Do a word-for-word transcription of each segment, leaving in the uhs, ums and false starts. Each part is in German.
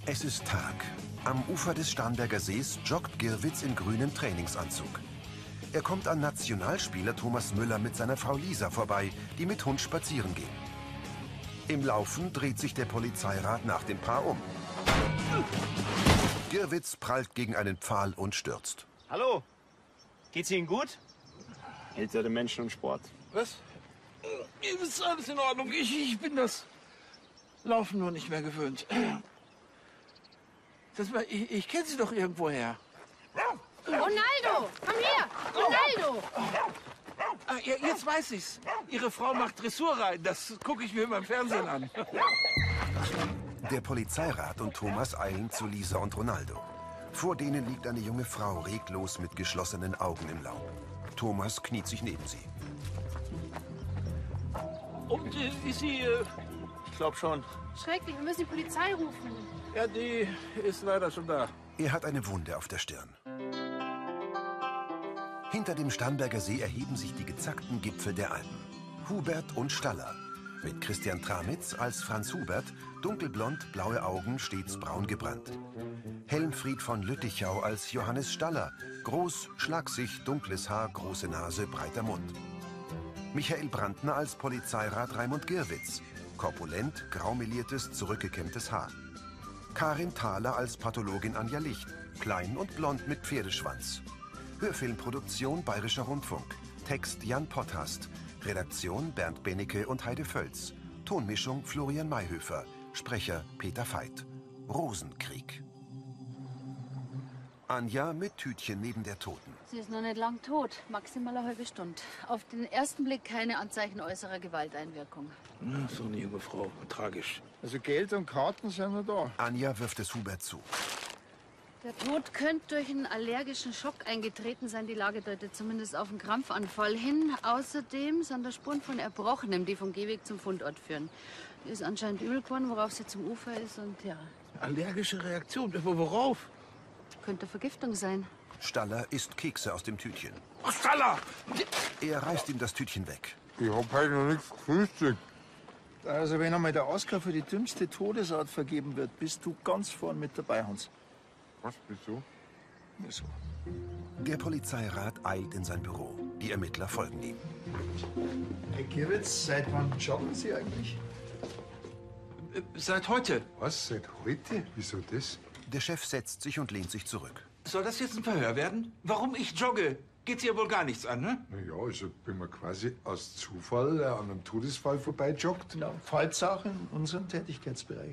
Es ist Tag. Am Ufer des Starnberger Sees joggt Girwitz in grünem Trainingsanzug. Er kommt an Nationalspieler Thomas Müller mit seiner Frau Lisa vorbei, die mit Hund spazieren gehen. Im Laufen dreht sich der Polizeirat nach dem Paar um. Girwitz prallt gegen einen Pfahl und stürzt. Hallo, geht's Ihnen gut? Ältere Menschen und Sport. Was? Ist alles in Ordnung. Ich, ich bin das Laufen nur nicht mehr gewöhnt. Das war, ich ich kenne Sie doch irgendwoher. Ronaldo, komm her! Ronaldo! Ah, ja, jetzt weiß ich's. Ihre Frau macht Dressurreiten. Das gucke ich mir immer im Fernsehen an. Der Polizeirat und Thomas eilen zu Lisa und Ronaldo. Vor denen liegt eine junge Frau reglos mit geschlossenen Augen im Laub. Thomas kniet sich neben sie. Und äh, ist sie... Äh, Ich glaube schon. Schrecklich, wir müssen die Polizei rufen. ja, die ist leider schon da. Er hat eine Wunde auf der Stirn. Hinter dem Starnberger See erheben sich die gezackten Gipfel der Alpen. Hubert und Staller. Mit Christian Tramitz als Franz Hubert, dunkelblond, blaue Augen, stets braun gebrannt. Helmfried von Lüttichau als Johannes Staller. Groß, Schlagsig, dunkles Haar, große Nase, breiter Mund. Michael Brandner als Polizeirat Raimund Girwitz. Korpulent, graumeliertes, zurückgekämmtes Haar. Karin Thaler als Pathologin Anja Licht. Klein und blond mit Pferdeschwanz. Hörfilmproduktion Bayerischer Rundfunk. Text Jan Potthast. Redaktion Bernd Benecke und Heide Völz. Tonmischung Florian Mayhöfer. Sprecher Peter Veit. Rosenkrieg. Anja mit Tütchen neben der Toten. Sie ist noch nicht lang tot, maximal eine halbe Stunde. Auf den ersten Blick keine Anzeichen äußerer Gewalteinwirkung. Na, so eine junge Frau, tragisch. Also Geld und Karten sind noch da. Anja wirft es Hubert zu. Der Tod könnte durch einen allergischen Schock eingetreten sein. Die Lage deutet zumindest auf einen Krampfanfall hin. Außerdem sind da Spuren von Erbrochenem, die vom Gehweg zum Fundort führen. Die ist anscheinend übel geworden, worauf sie zum Ufer ist und ja, Allergische Reaktion, aber worauf? könnte Vergiftung sein. Staller isst Kekse aus dem Tütchen. Oh, Staller! Er reißt ihm das Tütchen weg. Ich hab heute noch nichts gefrühstückt. Also wenn einmal der Oscar für die dümmste Todesart vergeben wird, bist du ganz vorn mit dabei, Hans. Was, wieso? Wieso? Der Polizeirat eilt in sein Büro. Die Ermittler folgen ihm. Herr Girwitz, seit wann joggen Sie eigentlich? Äh, Seit heute. Was, seit heute? Wieso das? Der Chef setzt sich und lehnt sich zurück. Soll das jetzt ein Verhör werden? Warum ich jogge? Geht Sie ja wohl gar nichts an, ne? Na ja, also wenn man quasi aus Zufall äh, an einem Todesfall vorbeijoggt. Na, fällt's auch in unserem Tätigkeitsbereich.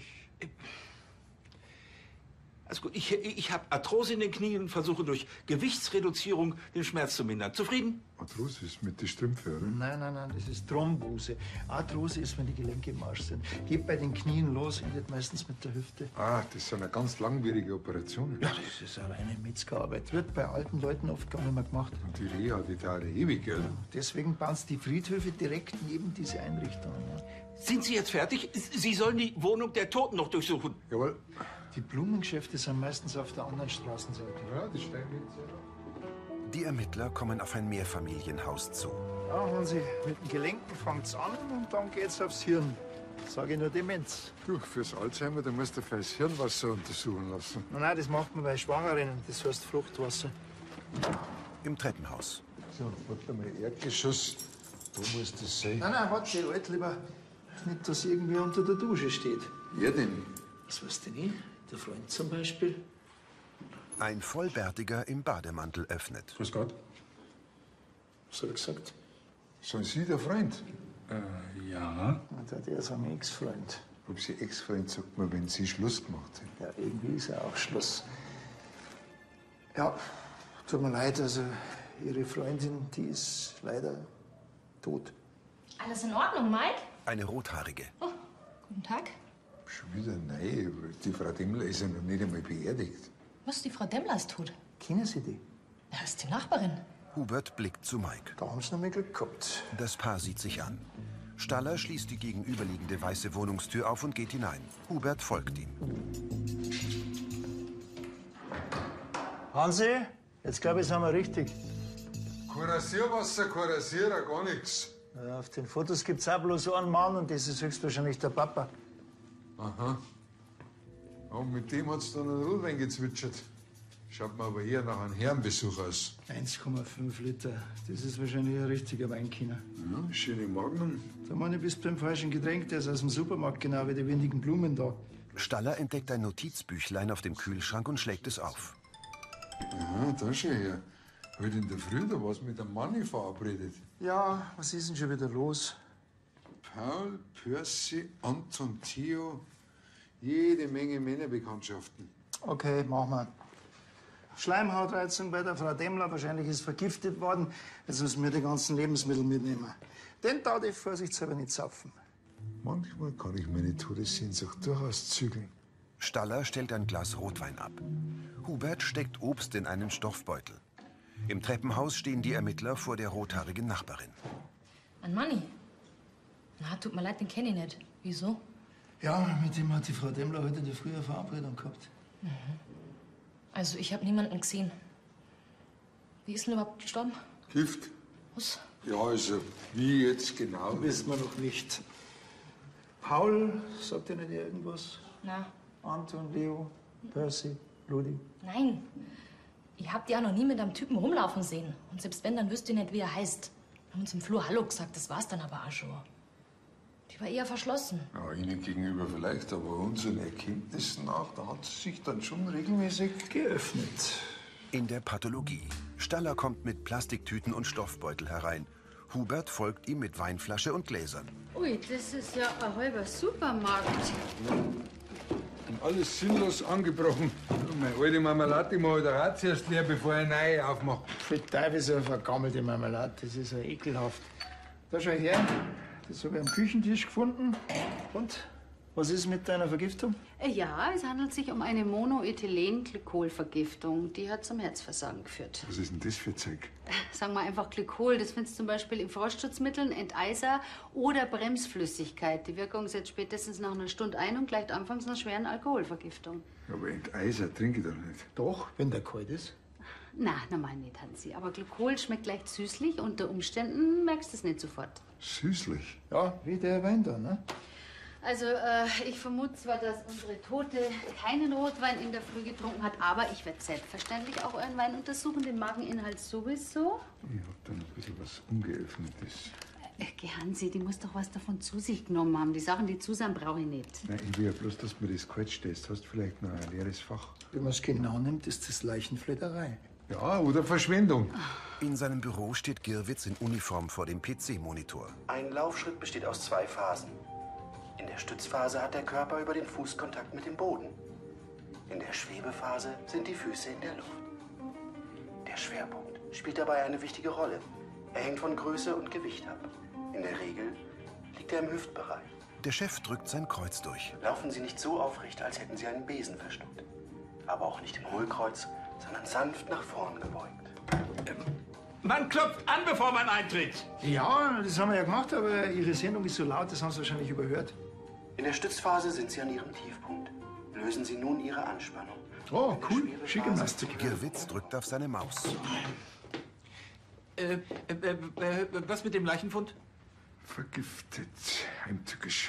Also gut, ich, ich habe Arthrose in den Knien und versuche durch Gewichtsreduzierung den Schmerz zu mindern. Zufrieden? Arthrosis mit den Strümpfen, oder? Nein, nein, nein, das ist Thrombose. Arthrose ist, wenn die Gelenke im Arsch sind. Geht bei den Knien los, endet meistens mit der Hüfte. Ah, das sind eine ganz langwierige Operationen. Ja, das ist aber eine Metzgerarbeit. Wird bei alten Leuten oft gar nicht mehr gemacht. Und die Reha, die dauert ewig, gell? Deswegen bauen sie die Friedhöfe direkt neben diese Einrichtungen. Ja. Sind Sie jetzt fertig? Sie sollen die Wohnung der Toten noch durchsuchen. Jawohl. Die Blumengeschäfte sind meistens auf der anderen Straßenseite. Ja, das steigt jetzt. Die Ermittler kommen auf ein Mehrfamilienhaus zu. Ja, Hansi, mit den Gelenken fängt's an und dann geht's aufs Hirn. Sag ich nur Demenz. Du, fürs Alzheimer, da musst du fürs Hirnwasser untersuchen lassen. Nein, nein, das macht man bei Schwangerinnen. Das heißt Fruchtwasser. Im Treppenhaus. So, warte mal, Erdgeschoss. Wo muss das sein? Nein, nein, warte, alt lieber. Nicht, dass irgendwie unter der Dusche steht. Wer denn? Das weißt du nicht. Der Freund zum Beispiel. Ein Vollbärtiger im Bademantel öffnet. Grüß Gott. Was hat er gesagt? Sind Sie der Freund? Äh, ja. Der, der ist ein Ex-Freund. Ob Sie Ex-Freund sagt man, wenn Sie Schluss gemacht haben. Ja, irgendwie ist ja auch Schluss. Ja, tut mir leid, also Ihre Freundin, die ist leider tot. Alles in Ordnung, Mike? Eine Rothaarige. Oh, guten Tag. Schon wieder nein. Die Frau Demmler ist ja noch nicht einmal beerdigt. Was, die Frau Demmler ist tot? Kennen Sie die? Ja, ist die Nachbarin. Hubert blickt zu Mike. Da haben Sie noch mal Glück gehabt. Das Paar sieht sich an. Staller schließt die gegenüberliegende weiße Wohnungstür auf und geht hinein. Hubert folgt ihm. Hansi, jetzt glaube ich, sind wir richtig. Kein Rasierwasser, kein Rasierer, gar nichts. Ja, auf den Fotos gibt's auch bloß einen Mann und das ist höchstwahrscheinlich der Papa. Aha. Und mit dem hat's dann einen Rotwein gezwitschert. Schaut mir aber eher nach einem Herrenbesuch aus. eins Komma fünf Liter. Das ist wahrscheinlich ein richtiger Weinkenner. Ja, schöne Magnum. Da Mann, du bist beim falschen Getränk. Der ist aus dem Supermarkt, genau wie die windigen Blumen da. Staller entdeckt ein Notizbüchlein auf dem Kühlschrank und schlägt es auf. Ja, da schau her. Heute in der Früh, da war's mit einem Manni verabredet. Ja, was ist denn schon wieder los? Paul, Percy, Anton, Theo. Jede Menge Männerbekanntschaften. Okay, machen wir. Schleimhautreizung bei der Frau Demmler. Wahrscheinlich ist vergiftet worden. Jetzt müssen wir die ganzen Lebensmittel mitnehmen. Den darf ich vorsichtshalber nicht saufen. Manchmal kann ich meine Todessehnsucht durchaus zügeln. Staller stellt ein Glas Rotwein ab. Hubert steckt Obst in einen Stoffbeutel. Im Treppenhaus stehen die Ermittler vor der rothaarigen Nachbarin. Ein Manni? Na, tut mir leid, den kenne ich nicht. Wieso? Ja, mit dem hat die Frau Demmler heute in der Früh eine Verabredung gehabt. Mhm. Also, ich habe niemanden gesehen. Wie ist denn überhaupt gestorben? Gift? Was? Ja, also, wie jetzt genau? Wissen wir noch nicht. Paul, sagt ihr nicht irgendwas? Na, Anton, Leo, Percy, Ludi. nein. Ich hab die auch noch nie mit einem Typen rumlaufen sehen. Und selbst wenn, dann wüsste ich nicht, wie er heißt. Wir haben uns im Flur Hallo gesagt, das war's dann aber auch schon. Die war eher verschlossen. Ja, Ihnen gegenüber vielleicht, aber unseren Erkenntnissen nach, da hat sie sich dann schon regelmäßig geöffnet. In der Pathologie. Staller kommt mit Plastiktüten und Stoffbeutel herein. Hubert folgt ihm mit Weinflasche und Gläsern. Ui, das ist ja ein halber Supermarkt. Und alles sinnlos angebrochen. Meine alte Marmelade mache ich da auch zuerst leer, bevor ich eine neue aufmache. Für Teufel so eine vergammelte Marmelade, das ist ja ekelhaft. Da schau her, das habe ich am Küchentisch gefunden. Und, was ist mit deiner Vergiftung? Ja, es handelt sich um eine Monoethylen-Glykolvergiftung. Die hat zum Herzversagen geführt. Was ist denn das für Zeug? Sagen wir einfach Glykol. Das findest du zum Beispiel in Frostschutzmitteln, Enteiser oder Bremsflüssigkeit. Die Wirkung setzt spätestens nach einer Stunde ein und gleicht anfangs einer schweren Alkoholvergiftung. Aber Enteiser trinke ich doch nicht. Doch, wenn der kalt ist. Na, normal nicht, Hansi. Aber Glykol schmeckt leicht süßlich. Unter Umständen merkst du es nicht sofort. Süßlich? Ja, wie der Wein da, ne? Also, äh, ich vermute zwar, dass unsere Tote keinen Rotwein in der Früh getrunken hat, aber ich werde selbstverständlich auch euren Wein untersuchen, den Mageninhalt sowieso. Ich hab da noch ein bisschen was Ungeöffnetes. Äh, geh, Hansi, die muss doch was davon zu sich genommen haben. Die Sachen, die zusammen brauche ich nicht. Nein, ich will ja bloß, dass du mir das kalt stehst. Hast du vielleicht noch ein leeres Fach? Wenn man es genau nimmt, ist das Leichenfledderei. Ja, oder Verschwendung. In seinem Büro steht Girwitz in Uniform vor dem P C-Monitor. Ein Laufschritt besteht aus zwei Phasen. In der Stützphase hat der Körper über den Fuß Kontakt mit dem Boden. In der Schwebephase sind die Füße in der Luft. Der Schwerpunkt spielt dabei eine wichtige Rolle. Er hängt von Größe und Gewicht ab. In der Regel liegt er im Hüftbereich. Der Chef drückt sein Kreuz durch. Laufen Sie nicht so aufrecht, als hätten Sie einen Besen verschluckt. Aber auch nicht im Hohlkreuz, sondern sanft nach vorn gebeugt. Man klopft an, bevor man eintritt. Ja, das haben wir ja gemacht, aber Ihre Sendung ist so laut, das haben Sie wahrscheinlich überhört. In der Stützphase sind Sie an Ihrem Tiefpunkt. Lösen Sie nun Ihre Anspannung. Oh, cool. Schickgymnastik. Girwitz drückt auf seine Maus. Äh, äh, äh, äh, was mit dem Leichenfund? Vergiftet. Heimtückisch.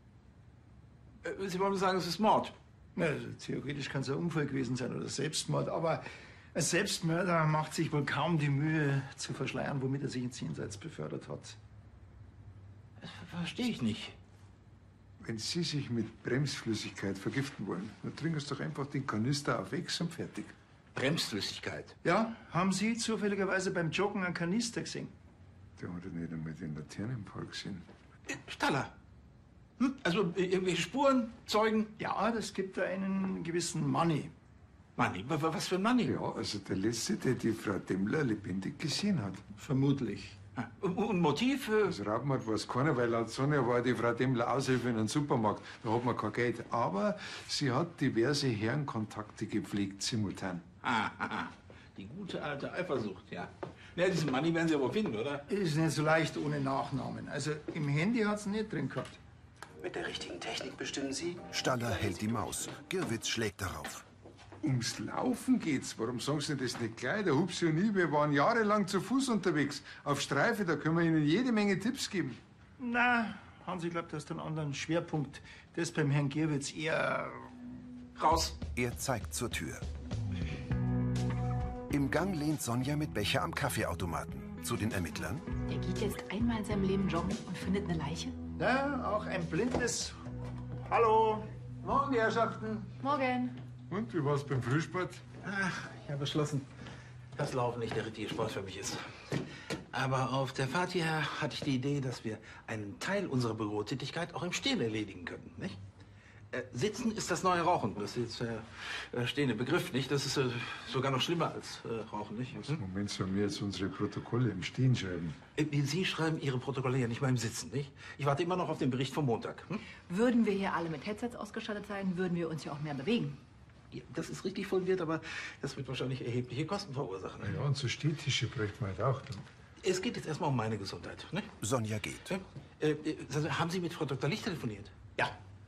Äh, Sie wollen sagen, es ist Mord? Ja, also, theoretisch kann es ein Unfall gewesen sein oder Selbstmord, aber ein Selbstmörder macht sich wohl kaum die Mühe zu verschleiern, womit er sich ins Jenseits befördert hat. Das verstehe ich nicht. Wenn Sie sich mit Bremsflüssigkeit vergiften wollen, dann trinken Sie doch einfach den Kanister auf Ex und fertig. Bremsflüssigkeit? Ja, haben Sie zufälligerweise beim Joggen einen Kanister gesehen? Der hat ja nicht einmal den Laternenpfahl gesehen. Äh, Staller. Hm? Also äh, irgendwelche Spuren, Zeugen? Ja, das gibt da einen gewissen Manni. Manni? Was für ein Manni? Ja, also der Letzte, der die Frau Demmler lebendig gesehen hat. Vermutlich. Und, und Motiv? Äh... Das Raubmord war es keiner, weil laut Sonja war die Frau Demmler Aushilfe in einem Supermarkt. Da hat man kein Geld. Aber sie hat diverse Herrenkontakte gepflegt, simultan. Ah, ah, ah. Die gute alte Eifersucht, ja. Ja, diesen Manni werden Sie aber finden, oder? Ist nicht so leicht ohne Nachnamen. Also im Handy hat es nicht drin gehabt. Mit der richtigen Technik bestimmen Sie. Staller hält die Maus. Girwitz schlägt darauf. Ums Laufen geht's. Warum sagen Sie das nicht gleich? Der Hupsi und ich, wir waren jahrelang zu Fuß unterwegs. Auf Streife, da können wir Ihnen jede Menge Tipps geben. Na, Hansi glaubt, du hast einen anderen Schwerpunkt. Das beim Herrn Girwitz eher Raus. Er zeigt zur Tür. Im Gang lehnt Sonja mit Becher am Kaffeeautomaten. Zu den Ermittlern. Der geht jetzt einmal in seinem Leben joggen und findet eine Leiche? Ja, auch ein blindes. Hallo. Morgen, Herrschaften. Morgen. Und, wie war's beim Frühsport? Ach, ich habe beschlossen, dass Laufen nicht der richtige Sport für mich ist. Aber auf der Fahrt hierher hatte ich die Idee, dass wir einen Teil unserer Bürotätigkeit auch im Stehen erledigen könnten, nicht? Äh, Sitzen ist das neue Rauchen. Das ist jetzt der äh, stehende Begriff, nicht? Das ist äh, sogar noch schlimmer als äh, Rauchen, nicht? Im Moment sollen wir jetzt unsere Protokolle im Stehen schreiben. Äh, Sie schreiben Ihre Protokolle ja nicht mal im Sitzen, nicht? Ich warte immer noch auf den Bericht vom Montag. Hm? Würden wir hier alle mit Headsets ausgestattet sein, würden wir uns ja auch mehr bewegen. Ja, das ist richtig fundiert, aber das wird wahrscheinlich erhebliche Kosten verursachen. Na ja, und so Stehtische bräuchte man halt auch. Es geht jetzt erstmal um meine Gesundheit, nicht? Sonja geht. Ja? Äh, äh, also, haben Sie mit Frau Doktor Licht telefoniert? Ja.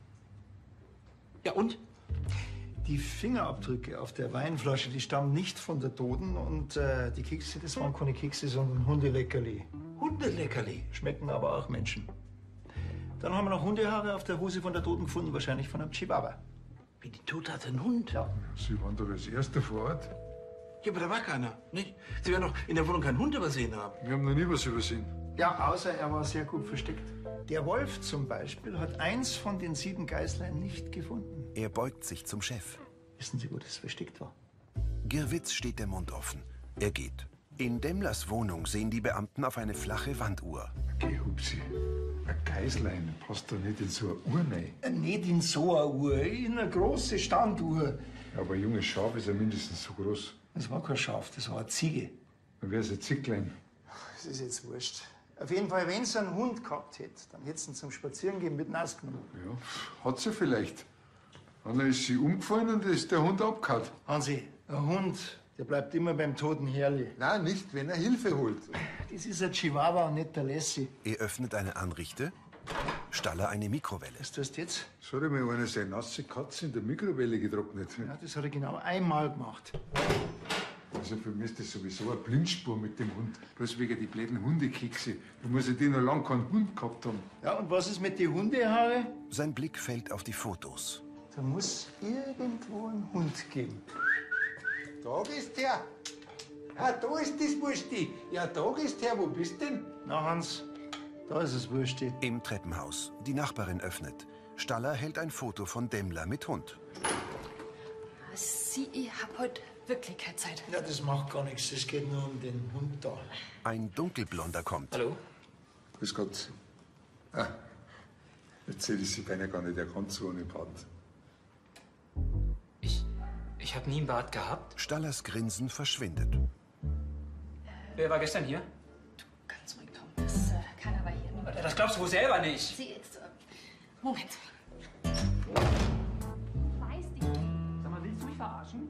Ja, und? Die Fingerabdrücke auf der Weinflasche, die stammen nicht von der Toten. Und äh, die Kekse, das waren keine Kekse, sondern Hundeleckerli. Hundeleckerli? Schmecken aber auch Menschen. Dann haben wir noch Hundehaare auf der Hose von der Toten gefunden, wahrscheinlich von einem Chihuahua. Wie, die Tote hat einen Hund? Ja. Sie waren doch als Erster vor Ort. Ja, aber da war keiner, nicht? Sie werden doch in der Wohnung keinen Hund übersehen haben. Wir haben noch nie was übersehen. Ja, außer er war sehr gut versteckt. Der Wolf zum Beispiel hat eins von den sieben Geißlein nicht gefunden. Er beugt sich zum Chef. Wissen Sie, wo das versteckt war? Girwitz steht der Mund offen. Er geht. In Demmlers Wohnung sehen die Beamten auf eine flache Wanduhr. Geh, Hupsi. Ein Geißlein passt doch nicht in so eine Uhr rein. Äh, Nicht in so eine Uhr, in eine große Standuhr. Ja, aber ein junges Schaf ist ja mindestens so groß. Das war kein Schaf, das war eine Ziege. Dann wär's ein Zicklein. Das ist jetzt wurscht. Auf jeden Fall, wenn sie einen Hund gehabt hätte, dann hätte sie ihn zum Spazierengehen mit Nass genommen. Ja, hat sie vielleicht. Und dann ist sie umgefallen und ist der Hund abgehauen. Hansi, ein Hund, der bleibt immer beim toten Herrli. Nein, nicht, wenn er Hilfe holt. Das ist ein Chihuahua und nicht der Lassie. Er öffnet eine Anrichte. Staller eine Mikrowelle. Was tust du jetzt? So hat mal einer seine nasse Katze in der Mikrowelle getrocknet. Ja, das hat er genau einmal gemacht. Also für mich ist das sowieso eine Blindspur mit dem Hund. Bloß wegen die blöden Hundekekse. Da muss ich die noch lang keinen Hund gehabt haben. Ja, und was ist mit den Hundehaare? Sein Blick fällt auf die Fotos. Da muss irgendwo ein Hund geben. Da ist der. Ah, da ist das Wursti. Ja, da ist der. Wo bist denn? Na, Hans, da ist es Wursti. Im Treppenhaus. Die Nachbarin öffnet. Staller hält ein Foto von Demmler mit Hund. Sie, ich hab heute wirklich keine Zeit. Ja, das macht gar nichts. Es geht nur um den Hund da. Ein Dunkelblonder kommt. Hallo? Grüß Gott. Ah, jetzt hätte ich Sie beinahe gar nicht erkannt, so ohne Bart. Ich. Ich hab nie einen Bart gehabt. Stallers Grinsen verschwindet. Wer war gestern hier? Ganz ruhig, Tom. Das, äh, keiner war hier. Niemand. Das glaubst du wohl selber nicht. Sie jetzt. Äh, Moment. Sag mal, willst du mich verarschen?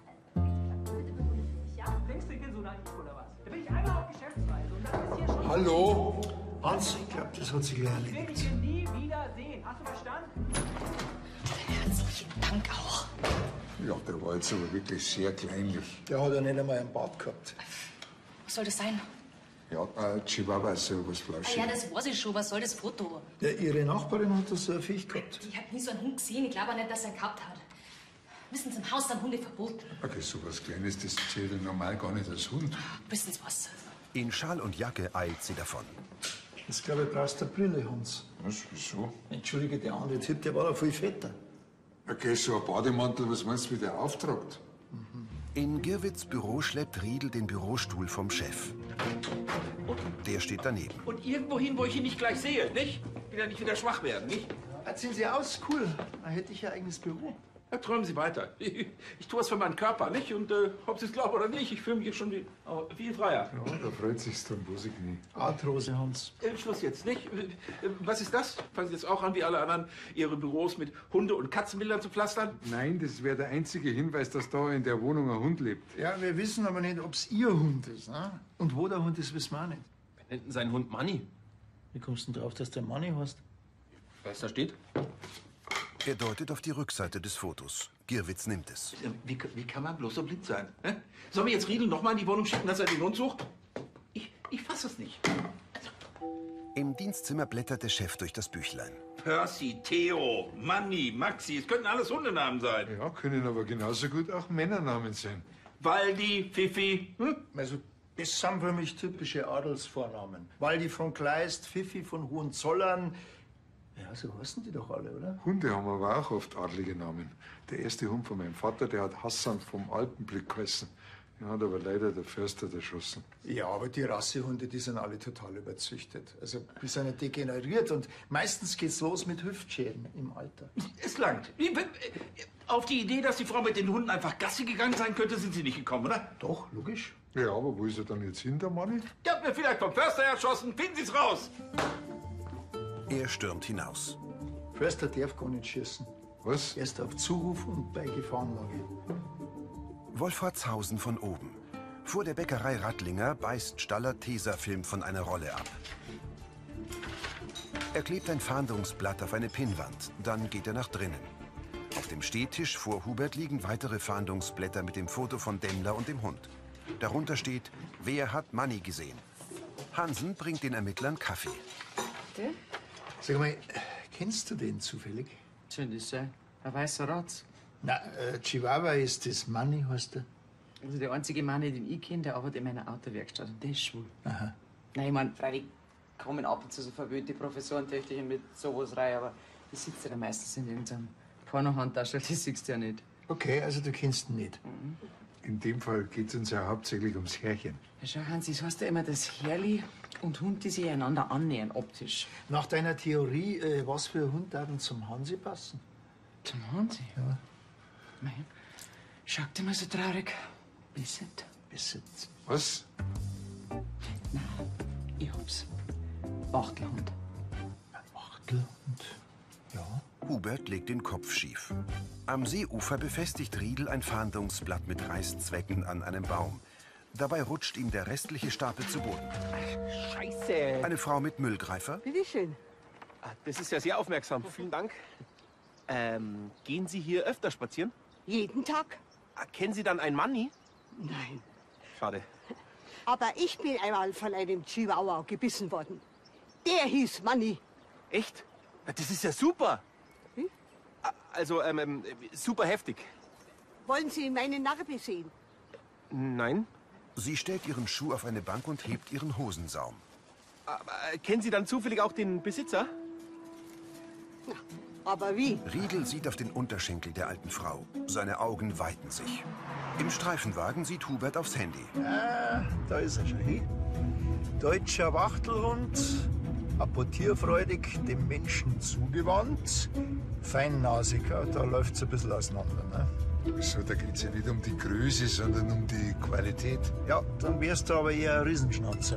Denkst du, ich bin so naiv oder was? Da bin ich einmal auf Geschäftsreise und dann ist hier schon... Hallo? Hans, ich glaube, das hat sich gleich Ich will erledigt. dich hier nie wieder sehen. Hast du verstanden? Herzlichen Dank auch. Ja, der war jetzt aber wirklich sehr kleinlich. Der hat ja nicht einmal einen Bart gehabt. Was soll das sein? Ja, äh, Chihuahua ist so was Ah, Flauschiges. ja, das weiß ich schon. Was soll das Foto? Ja, ihre Nachbarin hat das so ein Viech gehabt. Ich hab nie so einen Hund gesehen. Ich glaube auch nicht, dass er einen gehabt hat. Wissen Sie, im Haus sind Hunde verboten. Okay, so was Kleines, das zählt ja normal gar nicht als Hund. Wissen Sie was? In Schal und Jacke eilt sie davon. Jetzt glaube ich, brauchst du eine Brille, Hans. Was, wieso? Entschuldige, der andere Typ, der war doch viel fetter. Okay, so ein Bademantel, was meinst du, wie der auftragt? In Girwitz' Büro schleppt Riedel den Bürostuhl vom Chef. Der steht daneben. Und irgendwo hin, wo ich ihn nicht gleich sehe, nicht? Will ja nicht wieder schwach werden, nicht? Erzählen Sie aus, cool. Dann hätte ich ja eigenes Büro. Ja, träumen Sie weiter. Ich, ich tue was für meinen Körper, nicht? Und äh, ob Sie es glauben oder nicht, ich fühle mich jetzt schon wie, oh, viel freier. Ja, da freut sich's dann Bosigny. Arthrose, Hans. Äh, Schluss jetzt, nicht? Äh, was ist das? Fangen Sie jetzt auch an, wie alle anderen, Ihre Büros mit Hunde- und Katzenbildern zu pflastern? Nein, das wäre der einzige Hinweis, dass da in der Wohnung ein Hund lebt. Ja, wir wissen aber nicht, ob es Ihr Hund ist. Ne? Und wo der Hund ist, wissen wir auch nicht. Wer nennt denn seinen Hund Manni? Wie kommst du denn drauf, dass der Manni heißt? Was da steht? Er deutet auf die Rückseite des Fotos. Girwitz nimmt es. Äh, Wie, wie kann man bloß so blind sein? Hä? Sollen wir jetzt Riedel noch mal in die Wohnung schicken, dass er den Hund sucht? Ich, ich fass es nicht. Im Dienstzimmer blättert der Chef durch das Büchlein. Percy, Theo, Manni, Maxi, es könnten alles Hundenamen sein. Ja, können aber genauso gut auch Männernamen sein. Waldi, Fifi. Hm? Also, das sind für mich typische Adelsvornamen. Waldi von Kleist, Fifi von Hohenzollern. Ja, so heißen die doch alle, oder? Hunde haben aber auch oft adlige Namen. Der erste Hund von meinem Vater, der hat Hassan vom Alpenblick geheißen. Den hat aber leider der Förster erschossen. Ja, aber die Rassehunde, die sind alle total überzüchtet. Also, die sind ja degeneriert und meistens geht's los mit Hüftschäden im Alter. Es langt. Auf die Idee, dass die Frau mit den Hunden einfach Gassi gegangen sein könnte, sind Sie nicht gekommen, oder? Doch, logisch. Ja, aber wo ist er dann jetzt hin, der Manni? Der hat mir vielleicht vom Förster erschossen. Finden Sie's raus! Er stürmt hinaus. Förster darf gar nicht schießen. Was? Erst auf Zuruf und bei Gefahrenlage. Wolfratshausen von oben. Vor der Bäckerei Rattlinger beißt Staller Tesafilm von einer Rolle ab. Er klebt ein Fahndungsblatt auf eine Pinnwand. Dann geht er nach drinnen. Auf dem Stehtisch vor Hubert liegen weitere Fahndungsblätter mit dem Foto von Demmler und dem Hund. Darunter steht, wer hat Manni gesehen? Hansen bringt den Ermittlern Kaffee. Der? Sag mal, kennst du den zufällig? Soll das sein? Ein weißer Ratz. Na, äh, Chihuahua ist das Manni, heißt der? Also der einzige Mann, den ich kenne, der arbeitet in meiner Autowerkstatt. Und der ist schwul. Aha. Nein, ich mein, freilich kommen ab und zu so verwöhnte Professorentöchterchen mit sowas rein, aber die sitzt ja dann meistens in irgendeinem Pornohandtaschel, die siehst du ja nicht. Okay, also du kennst ihn nicht. Mhm. In dem Fall geht es uns ja hauptsächlich ums Härchen. Ja, schau, Hansi, es heißt ja immer, dass Herrli und Hund, die sich einander annähern, optisch. Nach deiner Theorie, äh, was für ein Hund darf zum Hansi passen? Zum Hansi? Ja. Mein, schaut dir mal so traurig. Bisset. Bisset. Was? Nein, ich hab's. Wachtelhund. Ein Wachtelhund? Ja. Hubert legt den Kopf schief. Am Seeufer befestigt Riedel ein Fahndungsblatt mit Reißzwecken an einem Baum. Dabei rutscht ihm der restliche Stapel zu Boden. Scheiße. Eine Frau mit Müllgreifer. Bitte schön. Das ist ja sehr aufmerksam. Vielen Dank. Ähm, gehen Sie hier öfter spazieren? Jeden Tag. Kennen Sie dann einen Manni? Nein. Schade. Aber ich bin einmal von einem Chihuahua gebissen worden. Der hieß Manni. Echt? Das ist ja super. Hm? Also, ähm, ähm, super heftig. Wollen Sie meine Narbe sehen? Nein. Sie stellt ihren Schuh auf eine Bank und hebt ihren Hosensaum. Aber, äh, kennen Sie dann zufällig auch den Besitzer? Na, aber wie? Riedel sieht auf den Unterschenkel der alten Frau. Seine Augen weiten sich. Im Streifenwagen sieht Hubert aufs Handy. Ah, da ist er schon hin. Deutscher Wachtelhund, apportierfreudig, dem Menschen zugewandt, feinnasiger, da läuft's ein bisschen auseinander. Ne? So, da geht's ja nicht um die Größe, sondern um die Qualität. Ja, dann wärst du aber eher ein Riesenschnauzer.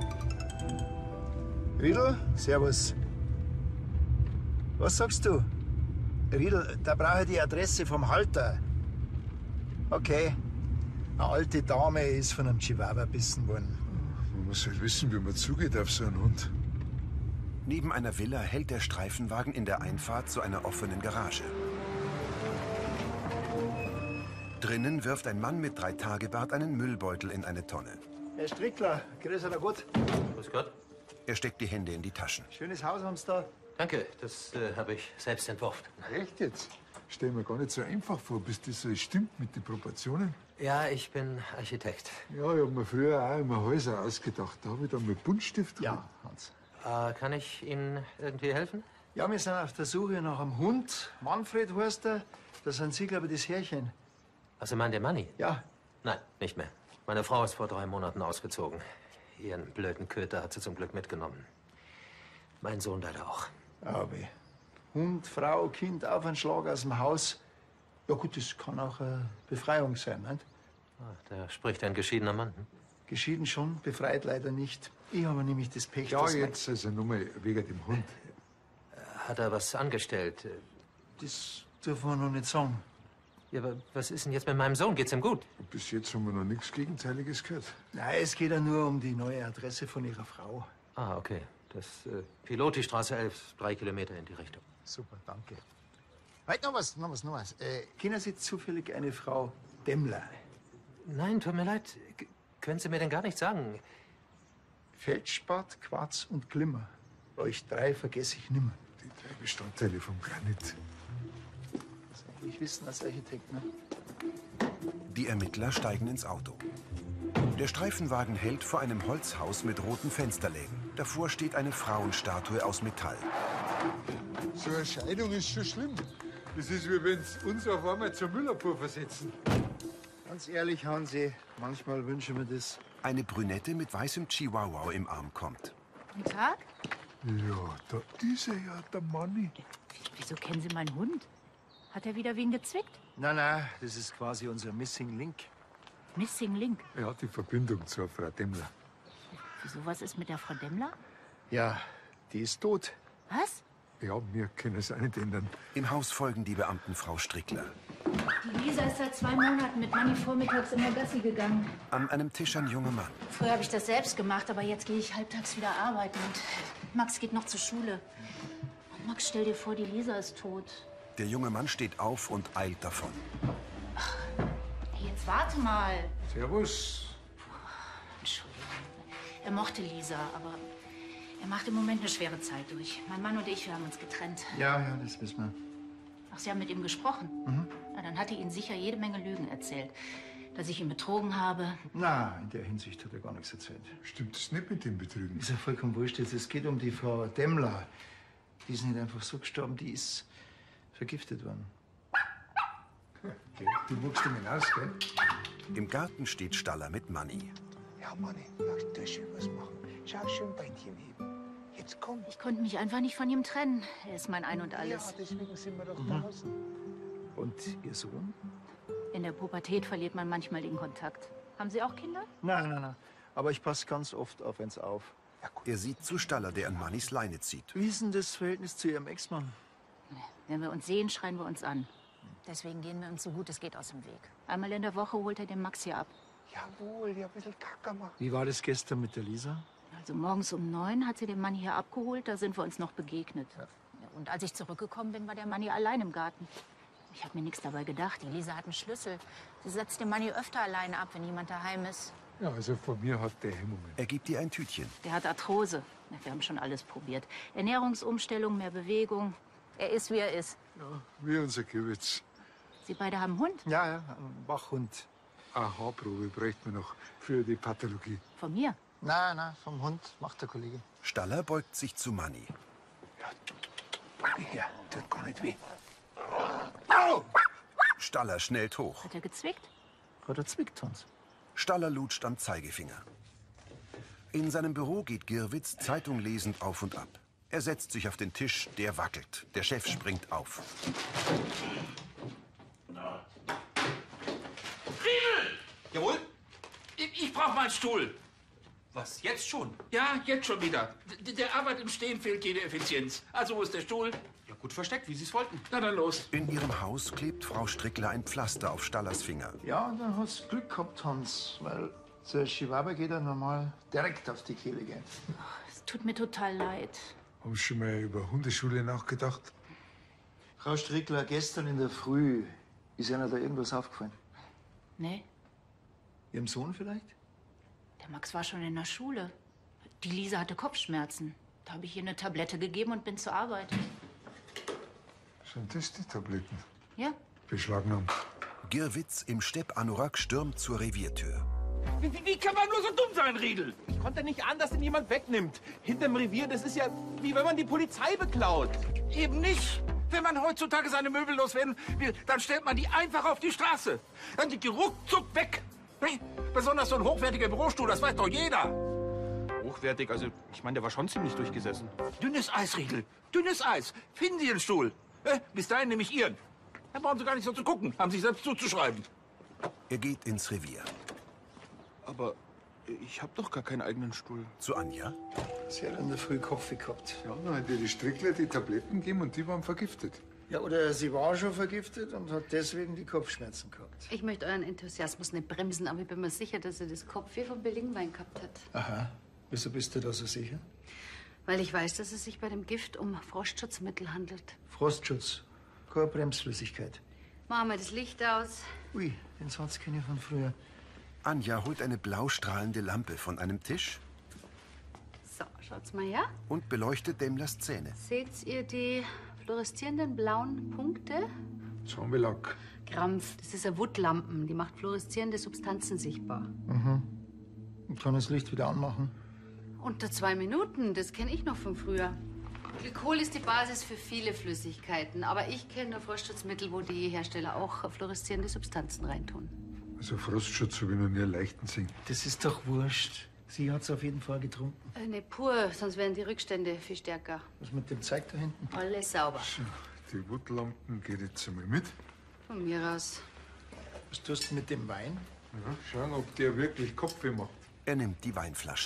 Riedel, servus. Was sagst du? Riedel, da brauche ich die Adresse vom Halter. Okay. Eine alte Dame ist von einem Chihuahua bissen worden. Man muss halt wissen, wie man zugeht auf so einen Hund. Neben einer Villa hält der Streifenwagen in der Einfahrt zu einer offenen Garage. Drinnen wirft ein Mann mit drei Tagebart einen Müllbeutel in eine Tonne. Herr Strickler, grüß euch gut. Grüß Gott. Er steckt die Hände in die Taschen. Schönes Haus haben Sie da. Danke, das äh, habe ich selbst entworfen. Echt jetzt? Stell mir gar nicht so einfach vor, bis das so stimmt mit den Proportionen. Ja, ich bin Architekt. Ja, ich habe mir früher auch immer Häuser ausgedacht. Da habe ich dann mit Buntstift. Ja, Hans. Äh, kann ich Ihnen irgendwie helfen? Ja, wir sind auf der Suche nach einem Hund. Manfred heißt er. Da sind Sie, glaube ich, das Härchen. Also meint der Manni? Ja. Nein, nicht mehr. Meine Frau ist vor drei Monaten ausgezogen. Ihren blöden Köter hat sie zum Glück mitgenommen. Mein Sohn leider auch. Aber Hund, Frau, Kind auf einen Schlag aus dem Haus. Ja gut, das kann auch eine Befreiung sein, nicht? Ach, da spricht ein geschiedener Mann. Hm? Geschieden schon, befreit leider nicht. Ich habe nämlich das Pech, Ja, dass mein- jetzt also nur mal wegen dem Hund. Hat er was angestellt? Das dürfen wir noch nicht sagen. Ja, aber was ist denn jetzt mit meinem Sohn? Geht's ihm gut? Bis jetzt haben wir noch nichts Gegenteiliges gehört. Nein, es geht ja nur um die neue Adresse von Ihrer Frau. Ah, okay. Das äh, Piloti-Straße elf, drei Kilometer in die Richtung. Super, danke. Halt noch was, noch was, noch was. Äh, kennen Sie zufällig eine Frau Demmler? Nein, tut mir leid. K können Sie mir denn gar nichts sagen? Feldspat, Quarz und Glimmer. Euch drei vergesse ich nimmer. Die drei Bestandteile vom Granit. Das will ich wissen als Architekt, ne? Die Ermittler steigen ins Auto. Der Streifenwagen hält vor einem Holzhaus mit roten Fensterläden. Davor steht eine Frauenstatue aus Metall. So eine Scheidung ist schon schlimm. Das ist, wie wenn sie uns auf einmal zur Müllabfuhr versetzen. Ganz ehrlich, Hansi, manchmal wünsche ich mir das. Eine Brünette mit weißem Chihuahua im Arm kommt. Guten Tag. Ja, da ist er ja, der Manni. Wieso kennen Sie meinen Hund? Hat er wieder wen gezwickt? Nein, nein, das ist quasi unser Missing Link. Missing Link. Er hat die Verbindung zur Frau Demmler. Wieso, was ist mit der Frau Demmler? Ja, die ist tot. Was? Ja, wir können es auch nicht ändern. Im Haus folgen die Beamten Frau Strickler. Die Lisa ist seit zwei Monaten mit Manni vormittags immer Gassi gegangen. An einem Tisch ein junger Mann. Früher habe ich das selbst gemacht, aber jetzt gehe ich halbtags wieder arbeiten. Und Max geht noch zur Schule. Und Max, stell dir vor, die Lisa ist tot. Der junge Mann steht auf und eilt davon. Hey, jetzt warte mal. Servus. Entschuldigung. Er mochte Lisa, aber er macht im Moment eine schwere Zeit durch. Mein Mann und ich, wir haben uns getrennt. Ja, ja, das wissen wir. Ach, Sie haben mit ihm gesprochen? Mhm. Na, dann hat er Ihnen sicher jede Menge Lügen erzählt. Dass ich ihn betrogen habe. Na, in der Hinsicht hat er gar nichts erzählt. Stimmt es nicht mit dem Betrügen? Ist ja vollkommen wurscht. Jetzt, es geht um die Frau Demmler. Die ist nicht einfach so gestorben, die ist vergiftet worden. Okay, du muckst ihm hinaus, gell? Im Garten steht Staller mit Manni. Ja, Manni, lass dir schön was machen. Schau schön Beinchen heben. Jetzt komm. Ich konnte mich einfach nicht von ihm trennen. Er ist mein Ein und Alles. Ja, deswegen sind wir doch Mhm. draußen. Und Ihr Sohn? In der Pubertät verliert man manchmal den Kontakt. Haben Sie auch Kinder? Nein, nein, nein. Aber ich passe ganz oft auf eins auf. Er sieht zu Staller, der an Mannis Leine zieht. Wie ist denn das Verhältnis zu Ihrem Ex-Mann? Wenn wir uns sehen, schreien wir uns an. Deswegen gehen wir uns so gut es geht aus dem Weg. Einmal in der Woche holt er den Max hier ab. Jawohl, ja, ein bisschen Kacker machen. Wie war das gestern mit der Lisa? Also morgens um neun hat sie den Mann hier abgeholt, da sind wir uns noch begegnet. Ja, und als ich zurückgekommen bin, war der Manni allein im Garten. Ich habe mir nichts dabei gedacht. Die Lisa hat einen Schlüssel. Sie setzt den Manni öfter alleine ab, wenn jemand daheim ist. Ja, also von mir hat der Hemmungen. Er gibt ihr ein Tütchen. Der hat Arthrose. Na, wir haben schon alles probiert. Ernährungsumstellung, mehr Bewegung. Er ist, wie er ist. Ja, wie unser Gewitz. Sie beide haben einen Hund? Ja, ja, ein Wachhund. Eine Haarprobe bräuchte man noch für die Pathologie. Von mir? Nein, nein, vom Hund macht der Kollege. Staller beugt sich zu Manni. Manni, ja, tut gar nicht weh. Au! Staller schnellt hoch. Hat er gezwickt? Hat er zwickt uns. Staller lutscht am Zeigefinger. In seinem Büro geht Girwitz Zeitung lesend auf und ab. Er setzt sich auf den Tisch, der wackelt. Der Chef springt auf. Riedel! Jawohl? Ich, ich brauche mal einen Stuhl. Was, jetzt schon? Ja, jetzt schon wieder. D der Arbeit im Stehen fehlt jede Effizienz. Also, wo ist der Stuhl? Ja, gut versteckt, wie Sie es wollten. Na dann los. In ihrem Haus klebt Frau Strickler ein Pflaster auf Stallers Finger. Ja, und dann hast du Glück gehabt, Hans, weil so ein Chihuahua geht er normal direkt auf die Kehle gehen. Es tut mir total leid. Haben Sie schon mal über Hundeschule nachgedacht? Frau Strickler, gestern in der Früh ist Ihnen da irgendwas aufgefallen? Nee, Ihrem Sohn vielleicht? der Max war schon in der Schule. Die Lisa hatte Kopfschmerzen. Da habe ich ihr eine Tablette gegeben und bin zur Arbeit. Sind das die Tabletten? Ja. Beschlagnahmt. Girwitz im Stepp-Anorak stürmt zur Reviertür. Wie, wie, wie kann man nur so dumm sein, Riedel? Ich konnte nicht an, dass ihn jemand wegnimmt. Hinterm Revier, das ist ja wie wenn man die Polizei beklaut. Eben nicht. Wenn man heutzutage seine Möbel loswerden will, dann stellt man die einfach auf die Straße. Dann sind die ruckzuck weg. Hey, besonders so ein hochwertiger Bürostuhl, das weiß doch jeder. Hochwertig, also ich meine, der war schon ziemlich durchgesessen. Dünnes Eis, Riedel. Dünnes Eis. Finden Sie den Stuhl. Äh, bis dahin nehme ich Ihren. Da brauchen Sie gar nicht so zu gucken, haben sich selbst zuzuschreiben. Er geht ins Revier. Aber ich habe doch gar keinen eigenen Stuhl. Zu Anja. Sie hat in der Früh Kaffee gehabt. Ja, dann hat ihr die Strickler die Tabletten gegeben und die waren vergiftet. Ja, oder sie war schon vergiftet und hat deswegen die Kopfschmerzen gehabt. Ich möchte euren Enthusiasmus nicht bremsen, aber ich bin mir sicher, dass er das Kopfweh vom Berlingwein gehabt hat. Aha. Wieso bist du da so sicher? Weil ich weiß, dass es sich bei dem Gift um Frostschutzmittel handelt. Frostschutz. Keine Bremsflüssigkeit. Machen wir das Licht aus. Ui, den Satz kenne ich von früher. Anja holt eine blau strahlende Lampe von einem Tisch. So, Schaut's mal her. Und beleuchtet Dämmlers Zähne. Seht ihr die fluoreszierenden blauen Punkte? Zombielack. Krampf. Das ist eine Wuttlampen. Die macht fluoreszierende Substanzen sichtbar. Mhm. Und kann das Licht wieder anmachen? Unter zwei Minuten. Das kenne ich noch von früher. Glykol ist die Basis für viele Flüssigkeiten. Aber ich kenne nur Frostschutzmittel, wo die Hersteller auch fluoreszierende Substanzen reintun. Also Frostschutz habe ich noch nie leichten sehen. Das ist doch wurscht. Sie hat's auf jeden Fall getrunken. Äh, ne, pur, sonst wären die Rückstände viel stärker. Was mit dem Zeug da hinten? Alles sauber. So, die Wuttlampen geht jetzt einmal mit. Von mir aus. Was tust du mit dem Wein? Ja, schauen, ob der wirklich Kopfweh macht. Er nimmt die Weinflasche.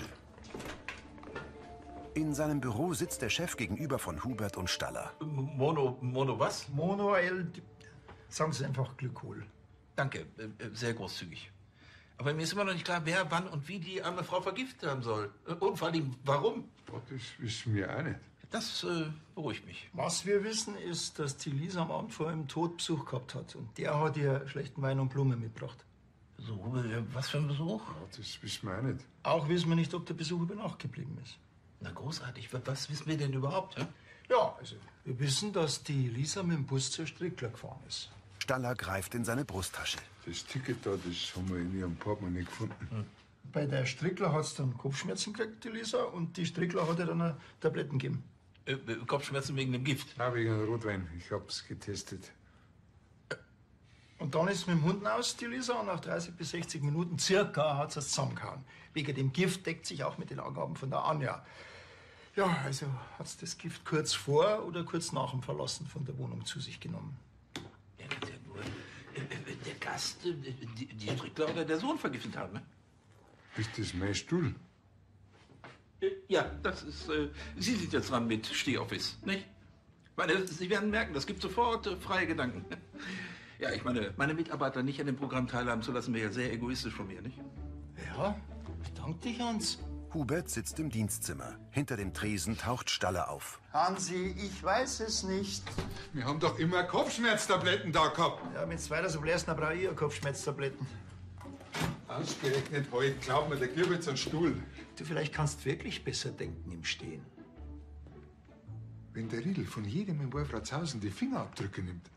In seinem Büro sitzt der Chef gegenüber von Hubert und Staller. Mono, Mono was? Mono, L. Sagen Sie einfach Glykol. Danke, äh, sehr großzügig. Aber mir ist immer noch nicht klar, wer, wann und wie die arme Frau vergiftet haben soll. Und vor allem, warum? Oh, das wissen wir auch nicht. Das äh, beruhigt mich. Was wir wissen, ist, dass die Lisa am Abend vor einem Tod Besuch gehabt hat. Und der hat ihr schlechten Wein und Blumen mitgebracht. So, äh, was für ein Besuch? Ja, das wissen wir auch nicht. Auch wissen wir nicht, ob der Besuch über Nacht geblieben ist. Na, großartig. Was wissen wir denn überhaupt? Hä? Ja, also wir wissen, dass die Lisa mit dem Bus zur Strickler gefahren ist. Staller greift in seine Brusttasche. Das Ticket da, das haben wir in ihrem Portemonnaie gefunden. Hm. Bei der Strickler hat es dann Kopfschmerzen gekriegt, die Lisa, und die Strickler hat ihr dann eine Tabletten gegeben. Äh, äh, Kopfschmerzen wegen dem Gift? Nein, wegen dem Rotwein. Ich hab's getestet. Und dann ist sie mit dem Hund aus, die Lisa, und nach dreißig bis sechzig Minuten circa hat sie es zusammengehauen. Wegen dem Gift deckt sich auch mit den Angaben von der Anja. Ja, also hat sie das Gift kurz vor oder kurz nach dem Verlassen von der Wohnung zu sich genommen. Der kann ja nur äh, äh, der Gast, äh, die, die Strickler oder der Sohn vergiftet haben, ne? Ist das mein Stuhl? Äh, ja, das ist. Äh, Sie sind jetzt dran mit Stehoffice, nicht? Meine, Sie werden merken, das gibt sofort äh, freie Gedanken. Ja, ich meine, meine Mitarbeiter nicht an dem Programm teilhaben zu lassen, wäre ja sehr egoistisch von mir, nicht? Ja, bedank dich, Hans. Hubert sitzt im Dienstzimmer. Hinter dem Tresen taucht Staller auf. Hansi, ich weiß es nicht. Wir haben doch immer Kopfschmerztabletten da gehabt. Ja, wenn es weiter so bläst, dann brauche ich auch Kopfschmerztabletten. Ausgerechnet heute, glaub mir, der gibt jetzt einen Stuhl. Du, vielleicht kannst wirklich besser denken im Stehen. Wenn der Riedl von jedem in Wolfratshausen die Fingerabdrücke nimmt.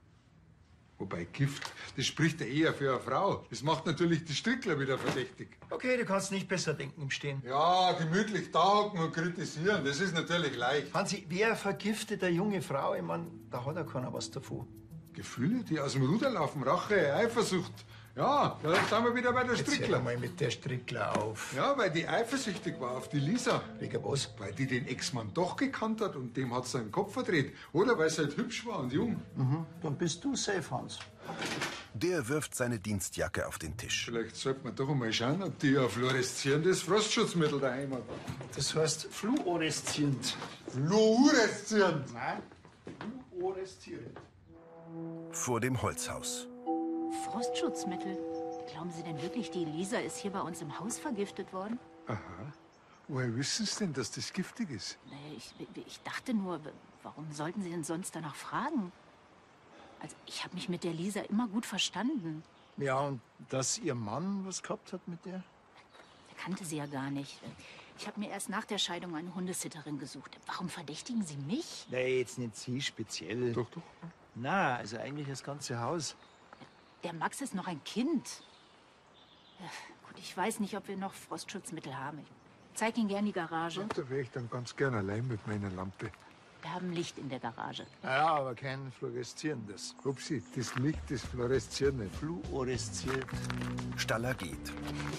Wobei Gift, das spricht ja eher für eine Frau. Das macht natürlich die Strickler wieder verdächtig. Okay, du kannst nicht besser denken im Stehen. Ja, gemütlich da hocken und kritisieren, das ist natürlich leicht. Hansi, wer vergiftet eine junge Frau? Ich meine, da hat ja keiner was davon. Gefühle, die aus dem Ruder laufen, Rache, Eifersucht. Ja, da sind wir wieder bei der Jetzt Strickler. hör mal mit der Strickler auf. Ja, weil die eifersüchtig war auf die Lisa. Wegen was? Weil die den Ex-Mann doch gekannt hat und dem hat seinen Kopf verdreht. Oder weil sie halt hübsch war und jung. Mhm. Dann bist du safe, Hans. Der wirft seine Dienstjacke auf den Tisch. Vielleicht sollte man doch mal schauen, ob die ein fluoreszierendes Frostschutzmittel daheim hat. Das heißt fluoreszierend. Fluoreszierend? Nein, fluoreszierend. Vor dem Holzhaus. Frostschutzmittel? Glauben Sie denn wirklich, die Lisa ist hier bei uns im Haus vergiftet worden? Aha. Woher wissen Sie denn, dass das giftig ist? Nee, ich, ich dachte nur, warum sollten Sie denn sonst danach fragen? Also, ich habe mich mit der Lisa immer gut verstanden. Ja, und dass Ihr Mann was gehabt hat mit der? Er kannte sie ja gar nicht. Ich habe mir erst nach der Scheidung eine Hundesitterin gesucht. Warum verdächtigen Sie mich? Nee, jetzt nicht Sie speziell. Doch, doch. Na, also eigentlich das ganze Haus. Der Max ist noch ein Kind. Ja, gut, ich weiß nicht, ob wir noch Frostschutzmittel haben. Ich zeige Ihnen gerne die Garage. Und da wäre ich dann ganz gern allein mit meiner Lampe. Wir haben Licht in der Garage. Ja, aber kein fluoreszierendes. Upsi, das Licht, das fluoresziert nicht. Fluoresziert. Staller geht.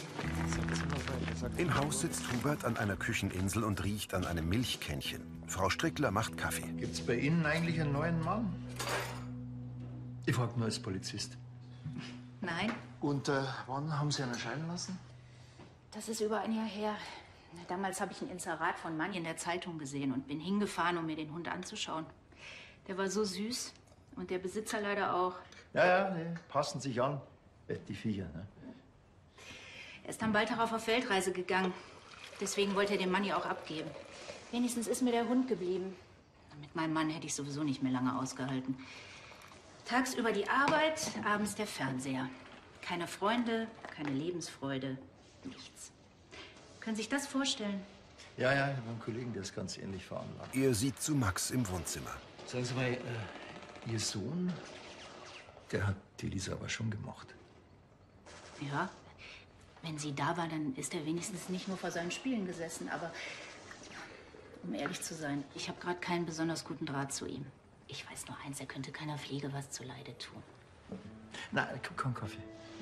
Im Haus sitzt Hubert an einer Kücheninsel und riecht an einem Milchkännchen. Frau Strickler macht Kaffee. Gibt's bei Ihnen eigentlich einen neuen Mann? Ich frag nur als Polizist. Nein, Und äh, wann haben Sie ihn erscheinen lassen? das ist über ein Jahr her. Damals habe ich ein Inserat von Manni in der Zeitung gesehen und bin hingefahren, um mir den Hund anzuschauen. Der war so süß und der Besitzer leider auch. Ja, ja, nee, passen sich an. Äh, die Viecher, ne? Er ist dann bald darauf auf Weltreise gegangen. Deswegen wollte er den Manni auch abgeben. Wenigstens ist mir der Hund geblieben. Mit meinem Mann hätte ich sowieso nicht mehr lange ausgehalten. Tagsüber die Arbeit, abends der Fernseher. Keine Freunde, keine Lebensfreude, nichts. Können Sie sich das vorstellen? Ja, ja, ich habe einen Kollegen, der ist ganz ähnlich veranlagt. Er sieht zu Max im Wohnzimmer. Sagen Sie mal, äh, Ihr Sohn, der hat die Lisa aber schon gemocht. Ja, wenn sie da war, dann ist er wenigstens nicht nur vor seinen Spielen gesessen. Aber um ehrlich zu sein, ich habe gerade keinen besonders guten Draht zu ihm. Ich weiß nur eins, er könnte keiner Pflege was zuleide tun. Na, komm, Kaffee.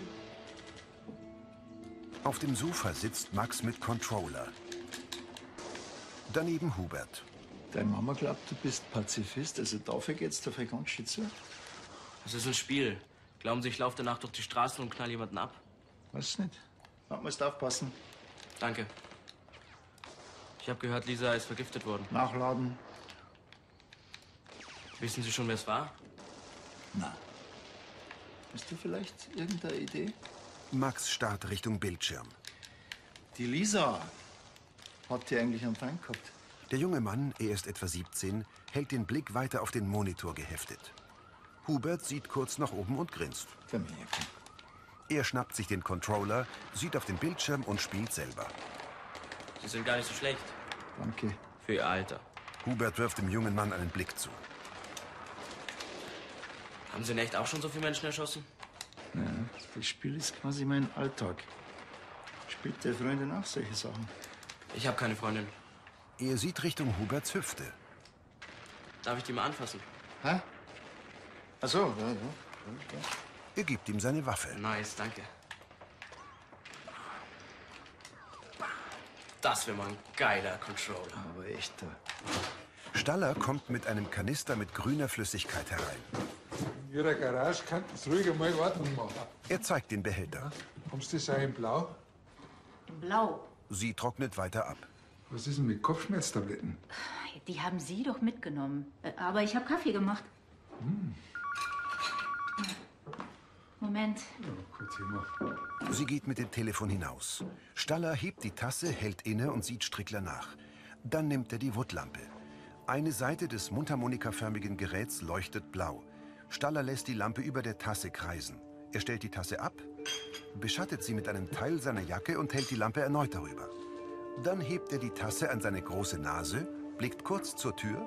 Auf dem Sofa sitzt Max mit Controller. Daneben Hubert. Deine Mama glaubt, du bist Pazifist, also dafür geht's dafür ganz schön zu. Das ist ein Spiel. Glauben Sie, ich laufe danach durch die Straßen und knall jemanden ab? Weiß nicht. Man muss aufpassen. Danke. Ich habe gehört, Lisa ist vergiftet worden. Nachladen. Wissen Sie schon, wer es war? Na. Hast du vielleicht irgendeine Idee? Max starrt Richtung Bildschirm. Die Lisa hat die eigentlich einen Feind gehabt. Der junge Mann, er ist etwa siebzehn, hält den Blick weiter auf den Monitor geheftet. Hubert sieht kurz nach oben und grinst. Er schnappt sich den Controller, sieht auf den Bildschirm und spielt selber. Sie sind gar nicht so schlecht. Danke. Für Ihr Alter. Hubert wirft dem jungen Mann einen Blick zu. Haben Sie in echt auch schon so viele Menschen erschossen? Ja, das Spiel ist quasi mein Alltag. Spielt der Freundin auch solche Sachen? Ich habe keine Freundin. Er sieht Richtung Huberts Hüfte. Darf ich die mal anfassen? Hä? Ach so, ja, ja. Er gibt ihm seine Waffe. Nice, danke. Das wäre mal ein geiler Controller. Aber echter. Staller kommt mit einem Kanister mit grüner Flüssigkeit herein. In Ihrer Garage könnten Sie ruhig einmal Ordnung machen. Er zeigt den Behälter. Haben Sie das auch in Blau? In Blau. Sie trocknet weiter ab. Was ist denn mit Kopfschmerztabletten? Die haben Sie doch mitgenommen. Äh, Aber ich habe Kaffee gemacht. Hm. Moment. Ja, kurz immer. Sie geht mit dem Telefon hinaus. Staller hebt die Tasse, hält inne und sieht Strickler nach. Dann nimmt er die Woodlampe. Eine Seite des mundharmonikaförmigen Geräts leuchtet blau. Staller lässt die Lampe über der Tasse kreisen. Er stellt die Tasse ab, beschattet sie mit einem Teil seiner Jacke und hält die Lampe erneut darüber. Dann hebt er die Tasse an seine große Nase, blickt kurz zur Tür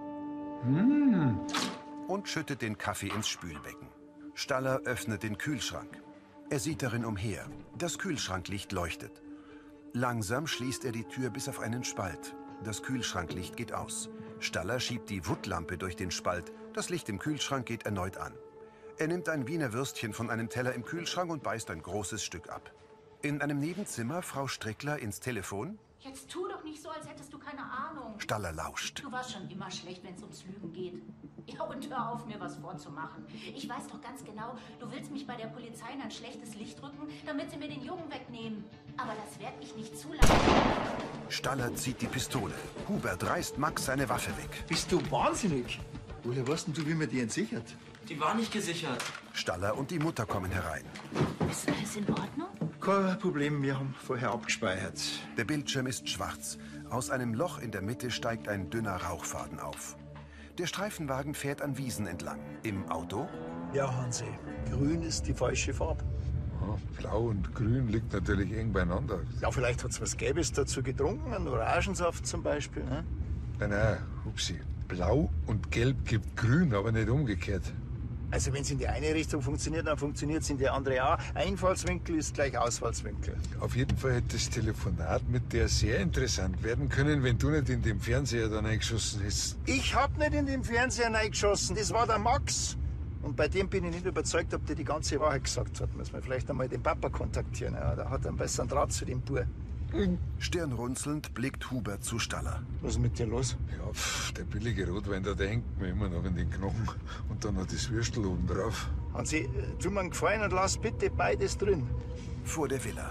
Hm. und schüttet den Kaffee ins Spülbecken. Staller öffnet den Kühlschrank. Er sieht darin umher. Das Kühlschranklicht leuchtet. Langsam schließt er die Tür bis auf einen Spalt. Das Kühlschranklicht geht aus. Staller schiebt die Woodlampe durch den Spalt. Das Licht im Kühlschrank geht erneut an. Er nimmt ein Wiener Würstchen von einem Teller im Kühlschrank und beißt ein großes Stück ab. In einem Nebenzimmer Frau Strickler ins Telefon. Jetzt tu doch nicht so, als hättest du keine Ahnung. Staller lauscht. Du warst schon immer schlecht, wenn es ums Lügen geht. Ja, und hör auf, mir was vorzumachen. Ich weiß doch ganz genau, du willst mich bei der Polizei in ein schlechtes Licht rücken, damit sie mir den Jungen wegnehmen. Aber das werde ich nicht zulassen. Staller zieht die Pistole. Hubert reißt Max seine Waffe weg. Bist du wahnsinnig? Woher weißt denn du, wie man die entsichert? Die war nicht gesichert. Staller und die Mutter kommen herein. Ist alles in Ordnung? Kein Problem, wir haben vorher abgespeichert. Der Bildschirm ist schwarz. Aus einem Loch in der Mitte steigt ein dünner Rauchfaden auf. Der Streifenwagen fährt an Wiesen entlang. Im Auto? Ja, Hansi, grün ist die falsche Farbe. Ja, Blau und Grün liegt natürlich eng beieinander. Ja, vielleicht hat es was Gelbes dazu getrunken, einen Orangensaft zum Beispiel. Ne? Nein, nein, Hupsi. Blau und Gelb gibt Grün, aber nicht umgekehrt. Also wenn es in die eine Richtung funktioniert, dann funktioniert es in die andere auch. Einfallswinkel ist gleich Ausfallswinkel. Auf jeden Fall hätte das Telefonat mit der sehr interessant werden können, wenn du nicht in dem Fernseher da reingeschossen hättest. Ich hab nicht in den Fernseher reingeschossen, das war der Max. Und bei dem bin ich nicht überzeugt, ob der die ganze Wahrheit gesagt hat. Müssen wir vielleicht einmal den Papa kontaktieren. Ja, der hat einen besseren Draht zu dem Bub. Stirnrunzelnd blickt Hubert zu Staller. Was ist mit dir los? Ja, pff, der billige Rotwein da, der hängt mir immer noch in den Knochen. Und dann noch das Würstel oben drauf. Hansi, tu mir einen Gefallen und lass bitte beides drin. Vor der Villa.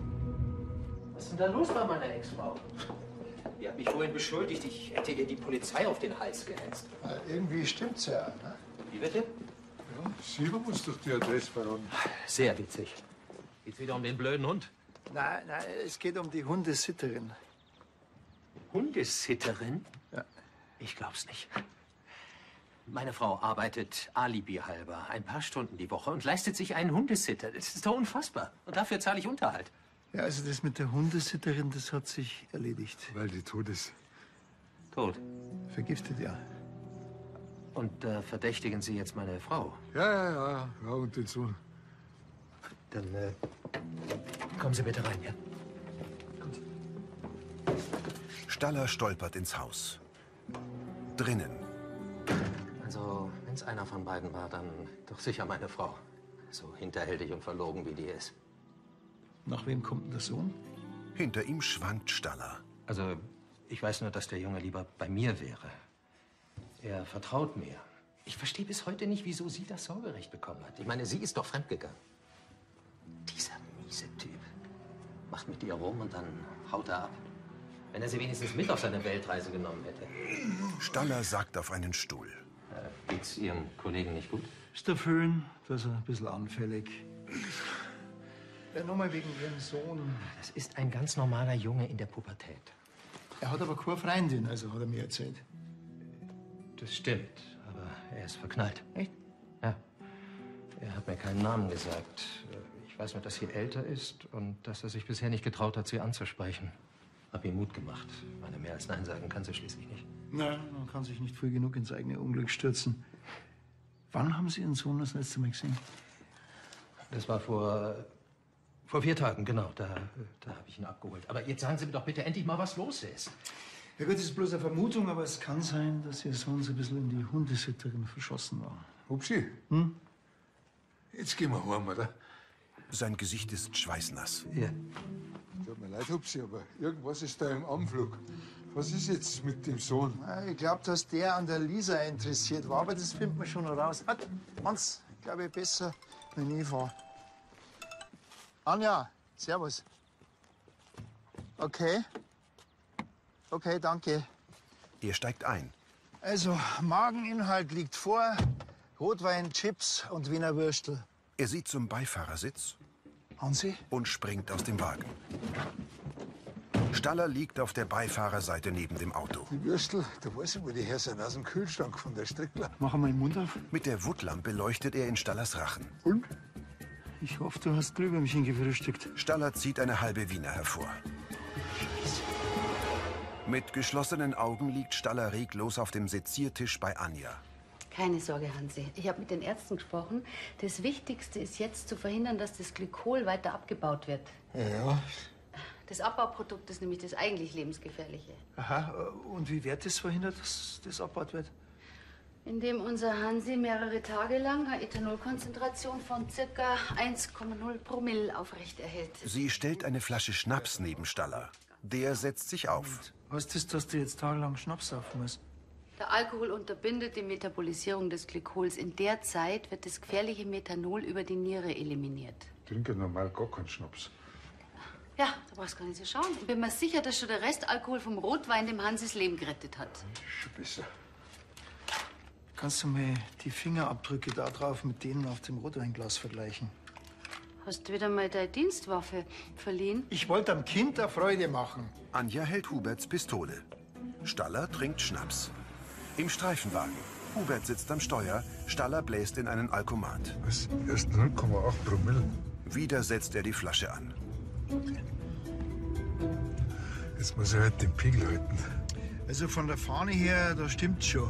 Was ist denn da los bei meiner Ex-Frau? Die hat mich vorhin beschuldigt, ich hätte ihr die Polizei auf den Hals gehetzt. Ja, irgendwie stimmt's ja, ne? Wie bitte? Ja, sie haben uns doch die Adresse verraten. Sehr witzig. Geht's wieder um den blöden Hund? Nein, nein, es geht um die Hundesitterin. Hundesitterin? Ja. Ich glaub's nicht. Meine Frau arbeitet alibi-halber ein paar Stunden die Woche und leistet sich einen Hundesitter. Das ist doch unfassbar. Und dafür zahle ich Unterhalt. Ja, also das mit der Hundesitterin, das hat sich erledigt. Weil die tot ist. Tot? Vergiftet, ja. Und äh, verdächtigen Sie jetzt meine Frau? Ja, ja, ja, ja, und den Sohn. Dann äh, kommen Sie bitte rein, ja? Staller stolpert ins Haus. Drinnen. Also, wenn es einer von beiden war, dann doch sicher meine Frau. So hinterhältig und verlogen, wie die ist. Nach wem kommt denn der Sohn? Hinter ihm schwankt Staller. Also, ich weiß nur, dass der Junge lieber bei mir wäre. Er vertraut mir. Ich verstehe bis heute nicht, wieso sie das Sorgerecht bekommen hat. Ich meine, sie ist doch fremdgegangen. Dieser miese Typ macht mit ihr rum und dann haut er ab. Wenn er sie wenigstens mit auf seine Weltreise genommen hätte. Staller sagt auf einen Stuhl. Äh, geht's Ihrem Kollegen nicht gut? Ist der Föhn, da ist er ein bisschen anfällig. Ja, nochmal wegen Ihrem Sohn. Das ist ein ganz normaler Junge in der Pubertät. Er hat aber keine Freundin, also hat er mir erzählt. Das stimmt, aber er ist verknallt. Echt? Ja. Er hat mir keinen Namen gesagt. Ich weiß nur, dass sie älter ist und dass er sich bisher nicht getraut hat, sie anzusprechen. Hab ihm Mut gemacht. Ich meine, mehr als Nein sagen kann sie schließlich nicht. Na, man kann sich nicht früh genug ins eigene Unglück stürzen. Wann haben Sie Ihren Sohn das letzte Mal gesehen? Das war vor, vor vier Tagen, genau. Da, da habe ich ihn abgeholt. Aber jetzt sagen Sie mir doch bitte endlich mal, was los ist. Ja gut, das ist bloß eine Vermutung, aber es kann sein, dass Ihr Sohn so ein bisschen in die Hundesitterin verschossen war. Hupsi, Hm? jetzt gehen wir heim, oder? Sein Gesicht ist schweißnass. Ja. Tut mir leid, Hupsi, aber irgendwas ist da im Anflug. Was ist jetzt mit dem Sohn? Ja, ich glaube, dass der an der Lisa interessiert war, aber das findet man schon noch raus. Hat, Hans, glaube ich, besser, wenn ich fahre. Anja, servus. Okay. Okay, danke. Er steigt ein. Also, Mageninhalt liegt vor. Rotwein, Chips und Wiener Würstel. Er sieht zum Beifahrersitz Hansi? und springt aus dem Wagen. Staller liegt auf der Beifahrerseite neben dem Auto. Die Würstel, da weiß ich, wo die her sind, aus dem Kühlschrank von der Strickler. Mach mal den Mund auf. Mit der Wuttlampe leuchtet er in Stallers Rachen. Und? Ich hoffe, du hast Glühwürmchen gefrühstückt. Staller zieht eine halbe Wiener hervor. Mit geschlossenen Augen liegt Staller reglos auf dem Seziertisch bei Anja. Keine Sorge, Hansi. Ich habe mit den Ärzten gesprochen. Das Wichtigste ist jetzt zu verhindern, dass das Glykol weiter abgebaut wird. Ja. Das Abbauprodukt ist nämlich das eigentlich Lebensgefährliche. Aha, und wie wird das verhindert, dass das abgebaut wird? Indem unser Hansi mehrere Tage lang eine Ethanolkonzentration von circa eins Komma null Promille aufrechterhält. Sie stellt eine Flasche Schnaps neben Staller. Der setzt sich auf. Heißt das, dass du jetzt tagelang Schnaps saufen musst? Der Alkohol unterbindet die Metabolisierung des Glykols. In der Zeit wird das gefährliche Methanol über die Niere eliminiert. Ich trinke normal gar keinen Schnaps. Ja, da brauchst du gar nicht so schauen. Ich bin mir sicher, dass schon der Restalkohol vom Rotwein dem Hansis Leben gerettet hat. Schon besser. Kannst du mir die Fingerabdrücke da drauf mit denen auf dem Rotweinglas vergleichen? Hast du wieder mal deine Dienstwaffe verliehen? Ich wollte am Kind eine Freude machen. Anja hält Huberts Pistole. Staller trinkt Schnaps. Im Streifenwagen. Hubert sitzt am Steuer. Staller bläst in einen Alkomat. Was? Erst null Komma acht Promille. Wieder setzt er die Flasche an. Jetzt muss ich halt den Pegel halten. Also von der Fahne her, da stimmt's schon.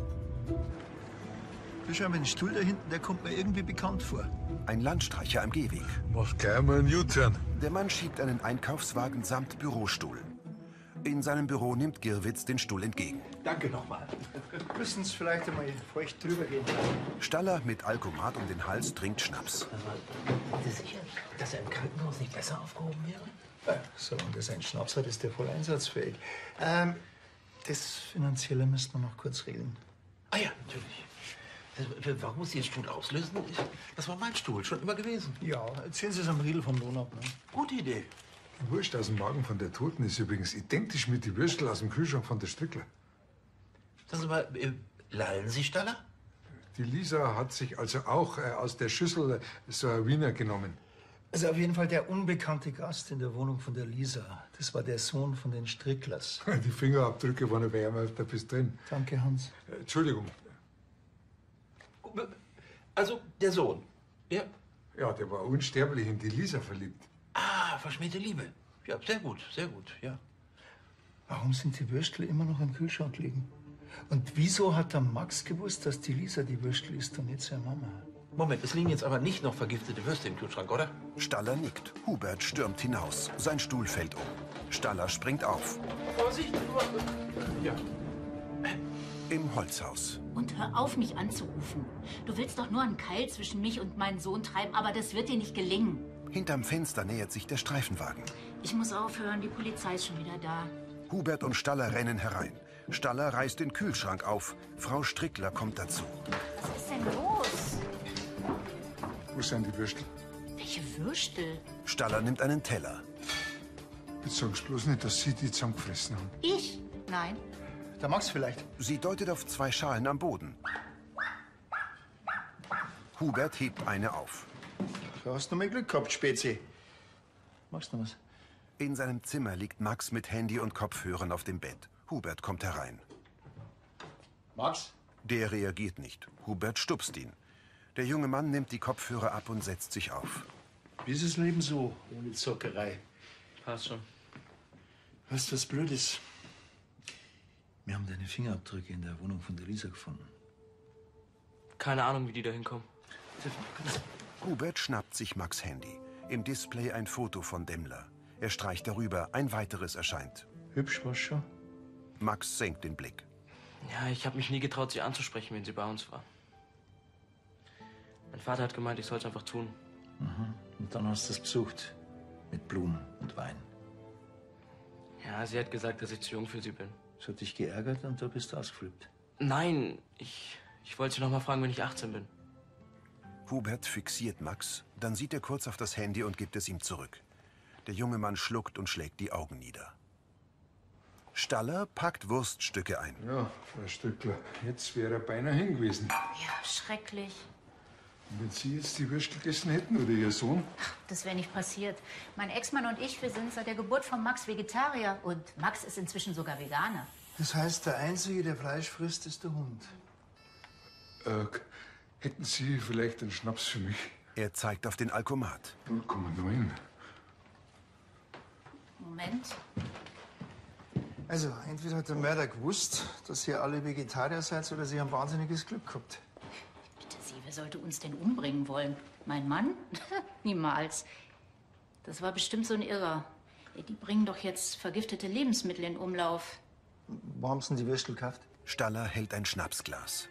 Du schau mal, den Stuhl da hinten, der kommt mir irgendwie bekannt vor. Ein Landstreicher am Gehweg. Mach gleich mal einen U-Turn. Der Mann schiebt einen Einkaufswagen samt Bürostuhl. In seinem Büro nimmt Girwitz den Stuhl entgegen. Danke nochmal. Müssen Sie vielleicht einmal feucht drüber gehen. Staller mit Alkomat um den Hals trinkt Schnaps. Sind Sie sicher, dass er im Krankenhaus nicht besser aufgehoben wäre? Ja, solange das ein Schnaps hat, ist der voll einsatzfähig. Ähm, das Finanzielle müssen wir noch kurz regeln. Ah ja, natürlich. Das, warum muss ich den Stuhl auslösen? Das war mein Stuhl, schon immer gewesen. Ja, erzählen Sie es am Riedel vom Lohn ab. Ne? Gute Idee. Die Wurst aus dem Magen von der Toten ist übrigens identisch mit den Würstel aus dem Kühlschrank von der Strickler. Sagen Sie mal, äh, lallen Sie, Staller? Die Lisa hat sich also auch äh, aus der Schüssel äh, so ein Wiener genommen. Also auf jeden Fall der unbekannte Gast in der Wohnung von der Lisa. Das war der Sohn von den Stricklers. Die Fingerabdrücke waren bei ihm auf der Pistole. Danke, Hans. Äh, Entschuldigung. Also der Sohn. Ja. Ja, der war unsterblich in die Lisa verliebt. Ah, verschmähte Liebe. Ja, sehr gut, sehr gut, ja. Warum sind die Würstel immer noch im Kühlschrank liegen? Und wieso hat der Max gewusst, dass die Lisa die Würstel isst und nicht seine Mama? Moment, es liegen jetzt aber nicht noch vergiftete Würste im Kühlschrank, oder? Staller nickt. Hubert stürmt hinaus. Sein Stuhl fällt um. Staller springt auf. Vorsicht! Ja. Im Holzhaus. Und hör auf, mich anzurufen. Du willst doch nur einen Keil zwischen mich und meinen Sohn treiben, aber das wird dir nicht gelingen. Hinterm Fenster nähert sich der Streifenwagen. Ich muss aufhören, die Polizei ist schon wieder da. Hubert und Staller rennen herein. Staller reißt den Kühlschrank auf. Frau Strickler kommt dazu. Was ist denn los? Wo sind die Würstel? Welche Würstel? Staller nimmt einen Teller. Jetzt sag's bloß nicht, dass Sie die zusammengefressen haben. Ich? Nein. Der Max vielleicht. Sie deutet auf zwei Schalen am Boden. Hubert hebt eine auf. Du hast noch mal Glück gehabt, Spezi. Machst du noch was? In seinem Zimmer liegt Max mit Handy und Kopfhörern auf dem Bett. Hubert kommt herein. Max? Der reagiert nicht. Hubert stupst ihn. Der junge Mann nimmt die Kopfhörer ab und setzt sich auf. Wie ist das Leben so ohne Zockerei? Passt schon. Weißt du, was blöd ist? Wir haben deine Fingerabdrücke in der Wohnung von der Lisa gefunden. Keine Ahnung, wie die da hinkommen. Hubert schnappt sich Max' Handy. Im Display ein Foto von Demmler. Er streicht darüber, ein weiteres erscheint. Hübsch war's schon. Max senkt den Blick. Ja, ich habe mich nie getraut, sie anzusprechen, wenn sie bei uns war. Mein Vater hat gemeint, ich soll es einfach tun. Mhm. Und dann hast du es besucht. Mit Blumen und Wein. Ja, sie hat gesagt, dass ich zu jung für sie bin. Das hat dich geärgert und du bist ausgeflippt. Nein, ich, ich wollte sie noch mal fragen, wenn ich achtzehn bin. Hubert fixiert Max, dann sieht er kurz auf das Handy und gibt es ihm zurück. Der junge Mann schluckt und schlägt die Augen nieder. Staller packt Wurststücke ein. Ja, Frau Stöckler, jetzt wäre er beinahe hin gewesen. Ja, schrecklich. Und wenn Sie jetzt die Würstel gegessen hätten oder Ihr Sohn? Das wäre nicht passiert. Mein Ex-Mann und ich, wir sind seit der Geburt von Max Vegetarier. Und Max ist inzwischen sogar Veganer. Das heißt, der Einzige, der Fleisch frisst, ist der Hund. Äh, hätten Sie vielleicht einen Schnaps für mich? Er zeigt auf den Alkomat. null Komma neun. Moment. Also, entweder hat der Mörder gewusst, dass ihr alle Vegetarier seid, oder sie haben wahnsinniges Glück gehabt. Bitte Sie, wer sollte uns denn umbringen wollen? Mein Mann? Niemals. Das war bestimmt so ein Irrer. Die bringen doch jetzt vergiftete Lebensmittel in Umlauf. Wo haben sie denn die Würstel gekauft? Staller hält ein Schnapsglas.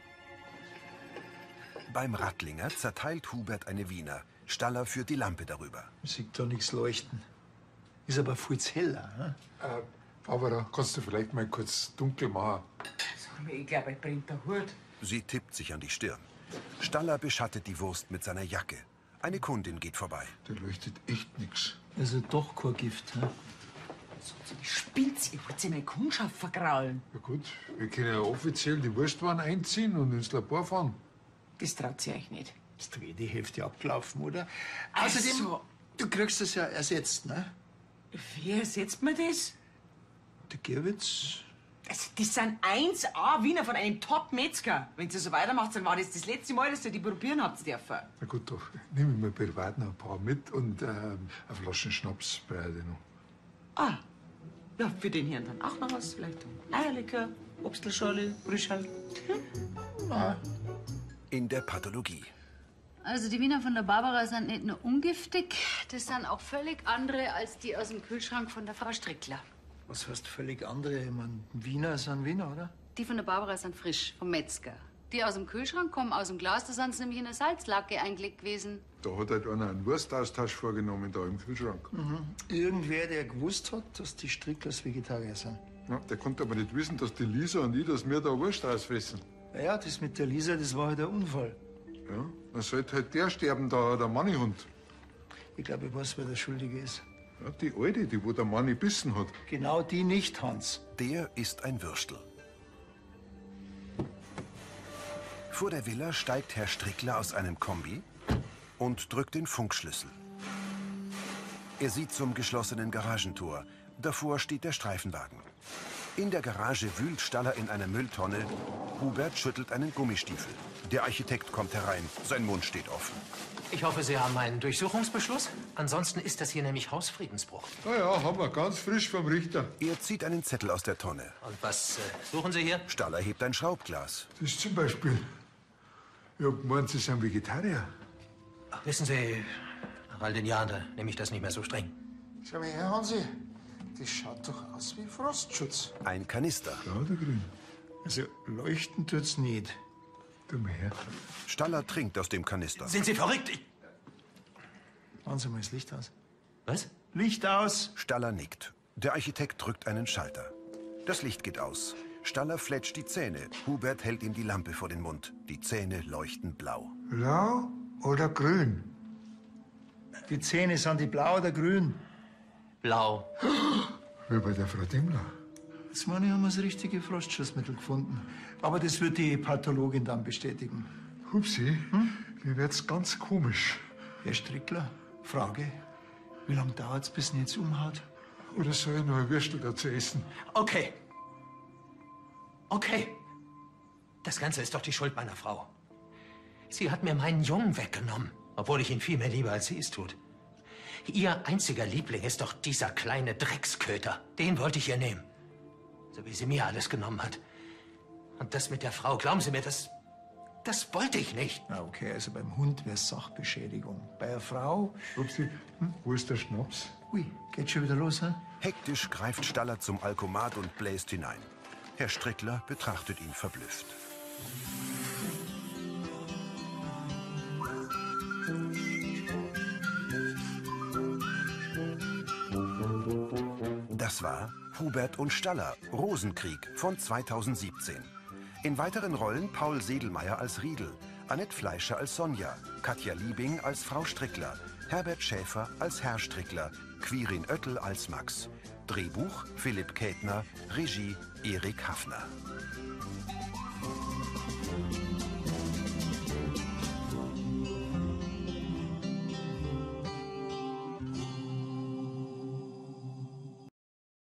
Beim Rattlinger zerteilt Hubert eine Wiener. Staller führt die Lampe darüber. Sieht da nichts leuchten. Ist aber viel zu heller. Ne? Äh, Barbara, kannst du vielleicht mal kurz dunkel machen? Ich glaube, ich bringt der Hut. Sie tippt sich an die Stirn. Staller beschattet die Wurst mit seiner Jacke. Eine Kundin geht vorbei. Da leuchtet echt nichts. Also doch kein Gift, ne? Ich spinn's, ich wollte meine Kundschaft vergraulen. Ja gut, wir können ja offiziell die Wurstwaren einziehen und ins Labor fahren. Das traut sie euch nicht. Ist doch eh die Hälfte abgelaufen, oder? Ach Außerdem, so. du kriegst es ja ersetzt, ne? Wie ersetzt man das? Der Gerwitz. Das, das sind eins A Wiener von einem Top-Metzger. Wenn ihr so weitermacht, dann war das das letzte Mal, dass ihr die probieren habt dürfen. Na gut, doch nehme ich mir privat noch ein paar mit und ähm, eine Flasche Schnaps brauche ich noch. Ah, ja, für den Herrn dann auch noch was. Vielleicht Eierlikör, Obstlerschale, Brüschal. Ah. In der Pathologie. Also die Wiener von der Barbara sind nicht nur ungiftig, das sind auch völlig andere als die aus dem Kühlschrank von der Frau Strickler. Was heißt völlig andere? Ich mein, Wiener sind Wiener, oder? Die von der Barbara sind frisch, vom Metzger. Die aus dem Kühlschrank kommen aus dem Glas, da sind sie nämlich in eine Salzlake eingelegt gewesen. Da hat halt einer einen Wurstaustausch vorgenommen, da im Kühlschrank. Mhm. Irgendwer, der gewusst hat, dass die Stricklers Vegetarier sind. Ja, der konnte aber nicht wissen, dass die Lisa und ich, dass wir da Wurst ausfressen. Ja, das mit der Lisa, das war halt ein Unfall. Ja, dann sollte halt der sterben, da, der Mannihund. Ich glaube, ich weiß, wer der Schuldige ist. Ja, die Alte, die wo der Manni bissen hat. Genau die nicht, Hans. Der ist ein Würstel. Vor der Villa steigt Herr Strickler aus einem Kombi und drückt den Funkschlüssel. Er sieht zum geschlossenen Garagentor. Davor steht der Streifenwagen. In der Garage wühlt Staller in einer Mülltonne. Hubert schüttelt einen Gummistiefel. Der Architekt kommt herein. Sein Mund steht offen. Ich hoffe, Sie haben einen Durchsuchungsbeschluss. Ansonsten ist das hier nämlich Hausfriedensbruch. Na ja, haben wir ganz frisch vom Richter. Er zieht einen Zettel aus der Tonne. Und was äh, suchen Sie hier? Staller hebt ein Schraubglas. Das ist zum Beispiel. Ich hab gemeint, Sie sind Vegetarier. Ach, wissen Sie, nach all den Jahren, da nehme ich das nicht mehr so streng. Schau mal her, Hansi. Das schaut doch aus wie Frostschutz. Ein Kanister. Ja, der Grün. Also leuchten tut's nicht. Du mal her. Staller trinkt aus dem Kanister. Sind Sie verrückt? Ich... Machen Sie mal das Licht aus. Was? Licht aus! Staller nickt. Der Architekt drückt einen Schalter. Das Licht geht aus. Staller fletscht die Zähne. Hubert hält ihm die Lampe vor den Mund. Die Zähne leuchten blau. Blau oder grün? Die Zähne, sind die blau oder grün? Blau. Wie bei der Frau Dimmler. Jetzt meine ich, haben wir das richtige Frostschutzmittel gefunden. Aber das wird die Pathologin dann bestätigen. Hupsi, hm? Mir wird's ganz komisch. Herr Strickler, Frage. Wie lange dauert's, bis ihn jetzt umhaut? Oder soll ich noch ein Würstel dazu essen? Okay. Okay. Das Ganze ist doch die Schuld meiner Frau. Sie hat mir meinen Jungen weggenommen, obwohl ich ihn viel mehr liebe, als sie es tut. Ihr einziger Liebling ist doch dieser kleine Drecksköter. Den wollte ich ihr nehmen. So wie sie mir alles genommen hat. Und das mit der Frau, glauben Sie mir, das, das wollte ich nicht. Na okay, also beim Hund wäre es Sachbeschädigung. Bei der Frau... Upsi, hm? Wo ist der Schnaps? Ui, geht schon wieder los, hm? Hektisch greift Staller zum Alkomat und bläst hinein. Herr Strickler betrachtet ihn verblüfft. Das war Hubert und Staller, Rosenkrieg von zweitausendsiebzehn. In weiteren Rollen Paul Sedelmeier als Riedel, Annette Fleischer als Sonja, Katja Liebing als Frau Strickler, Herbert Schäfer als Herr Strickler, Quirin Oettel als Max. Drehbuch Philipp Kätner, Regie Erik Haffner.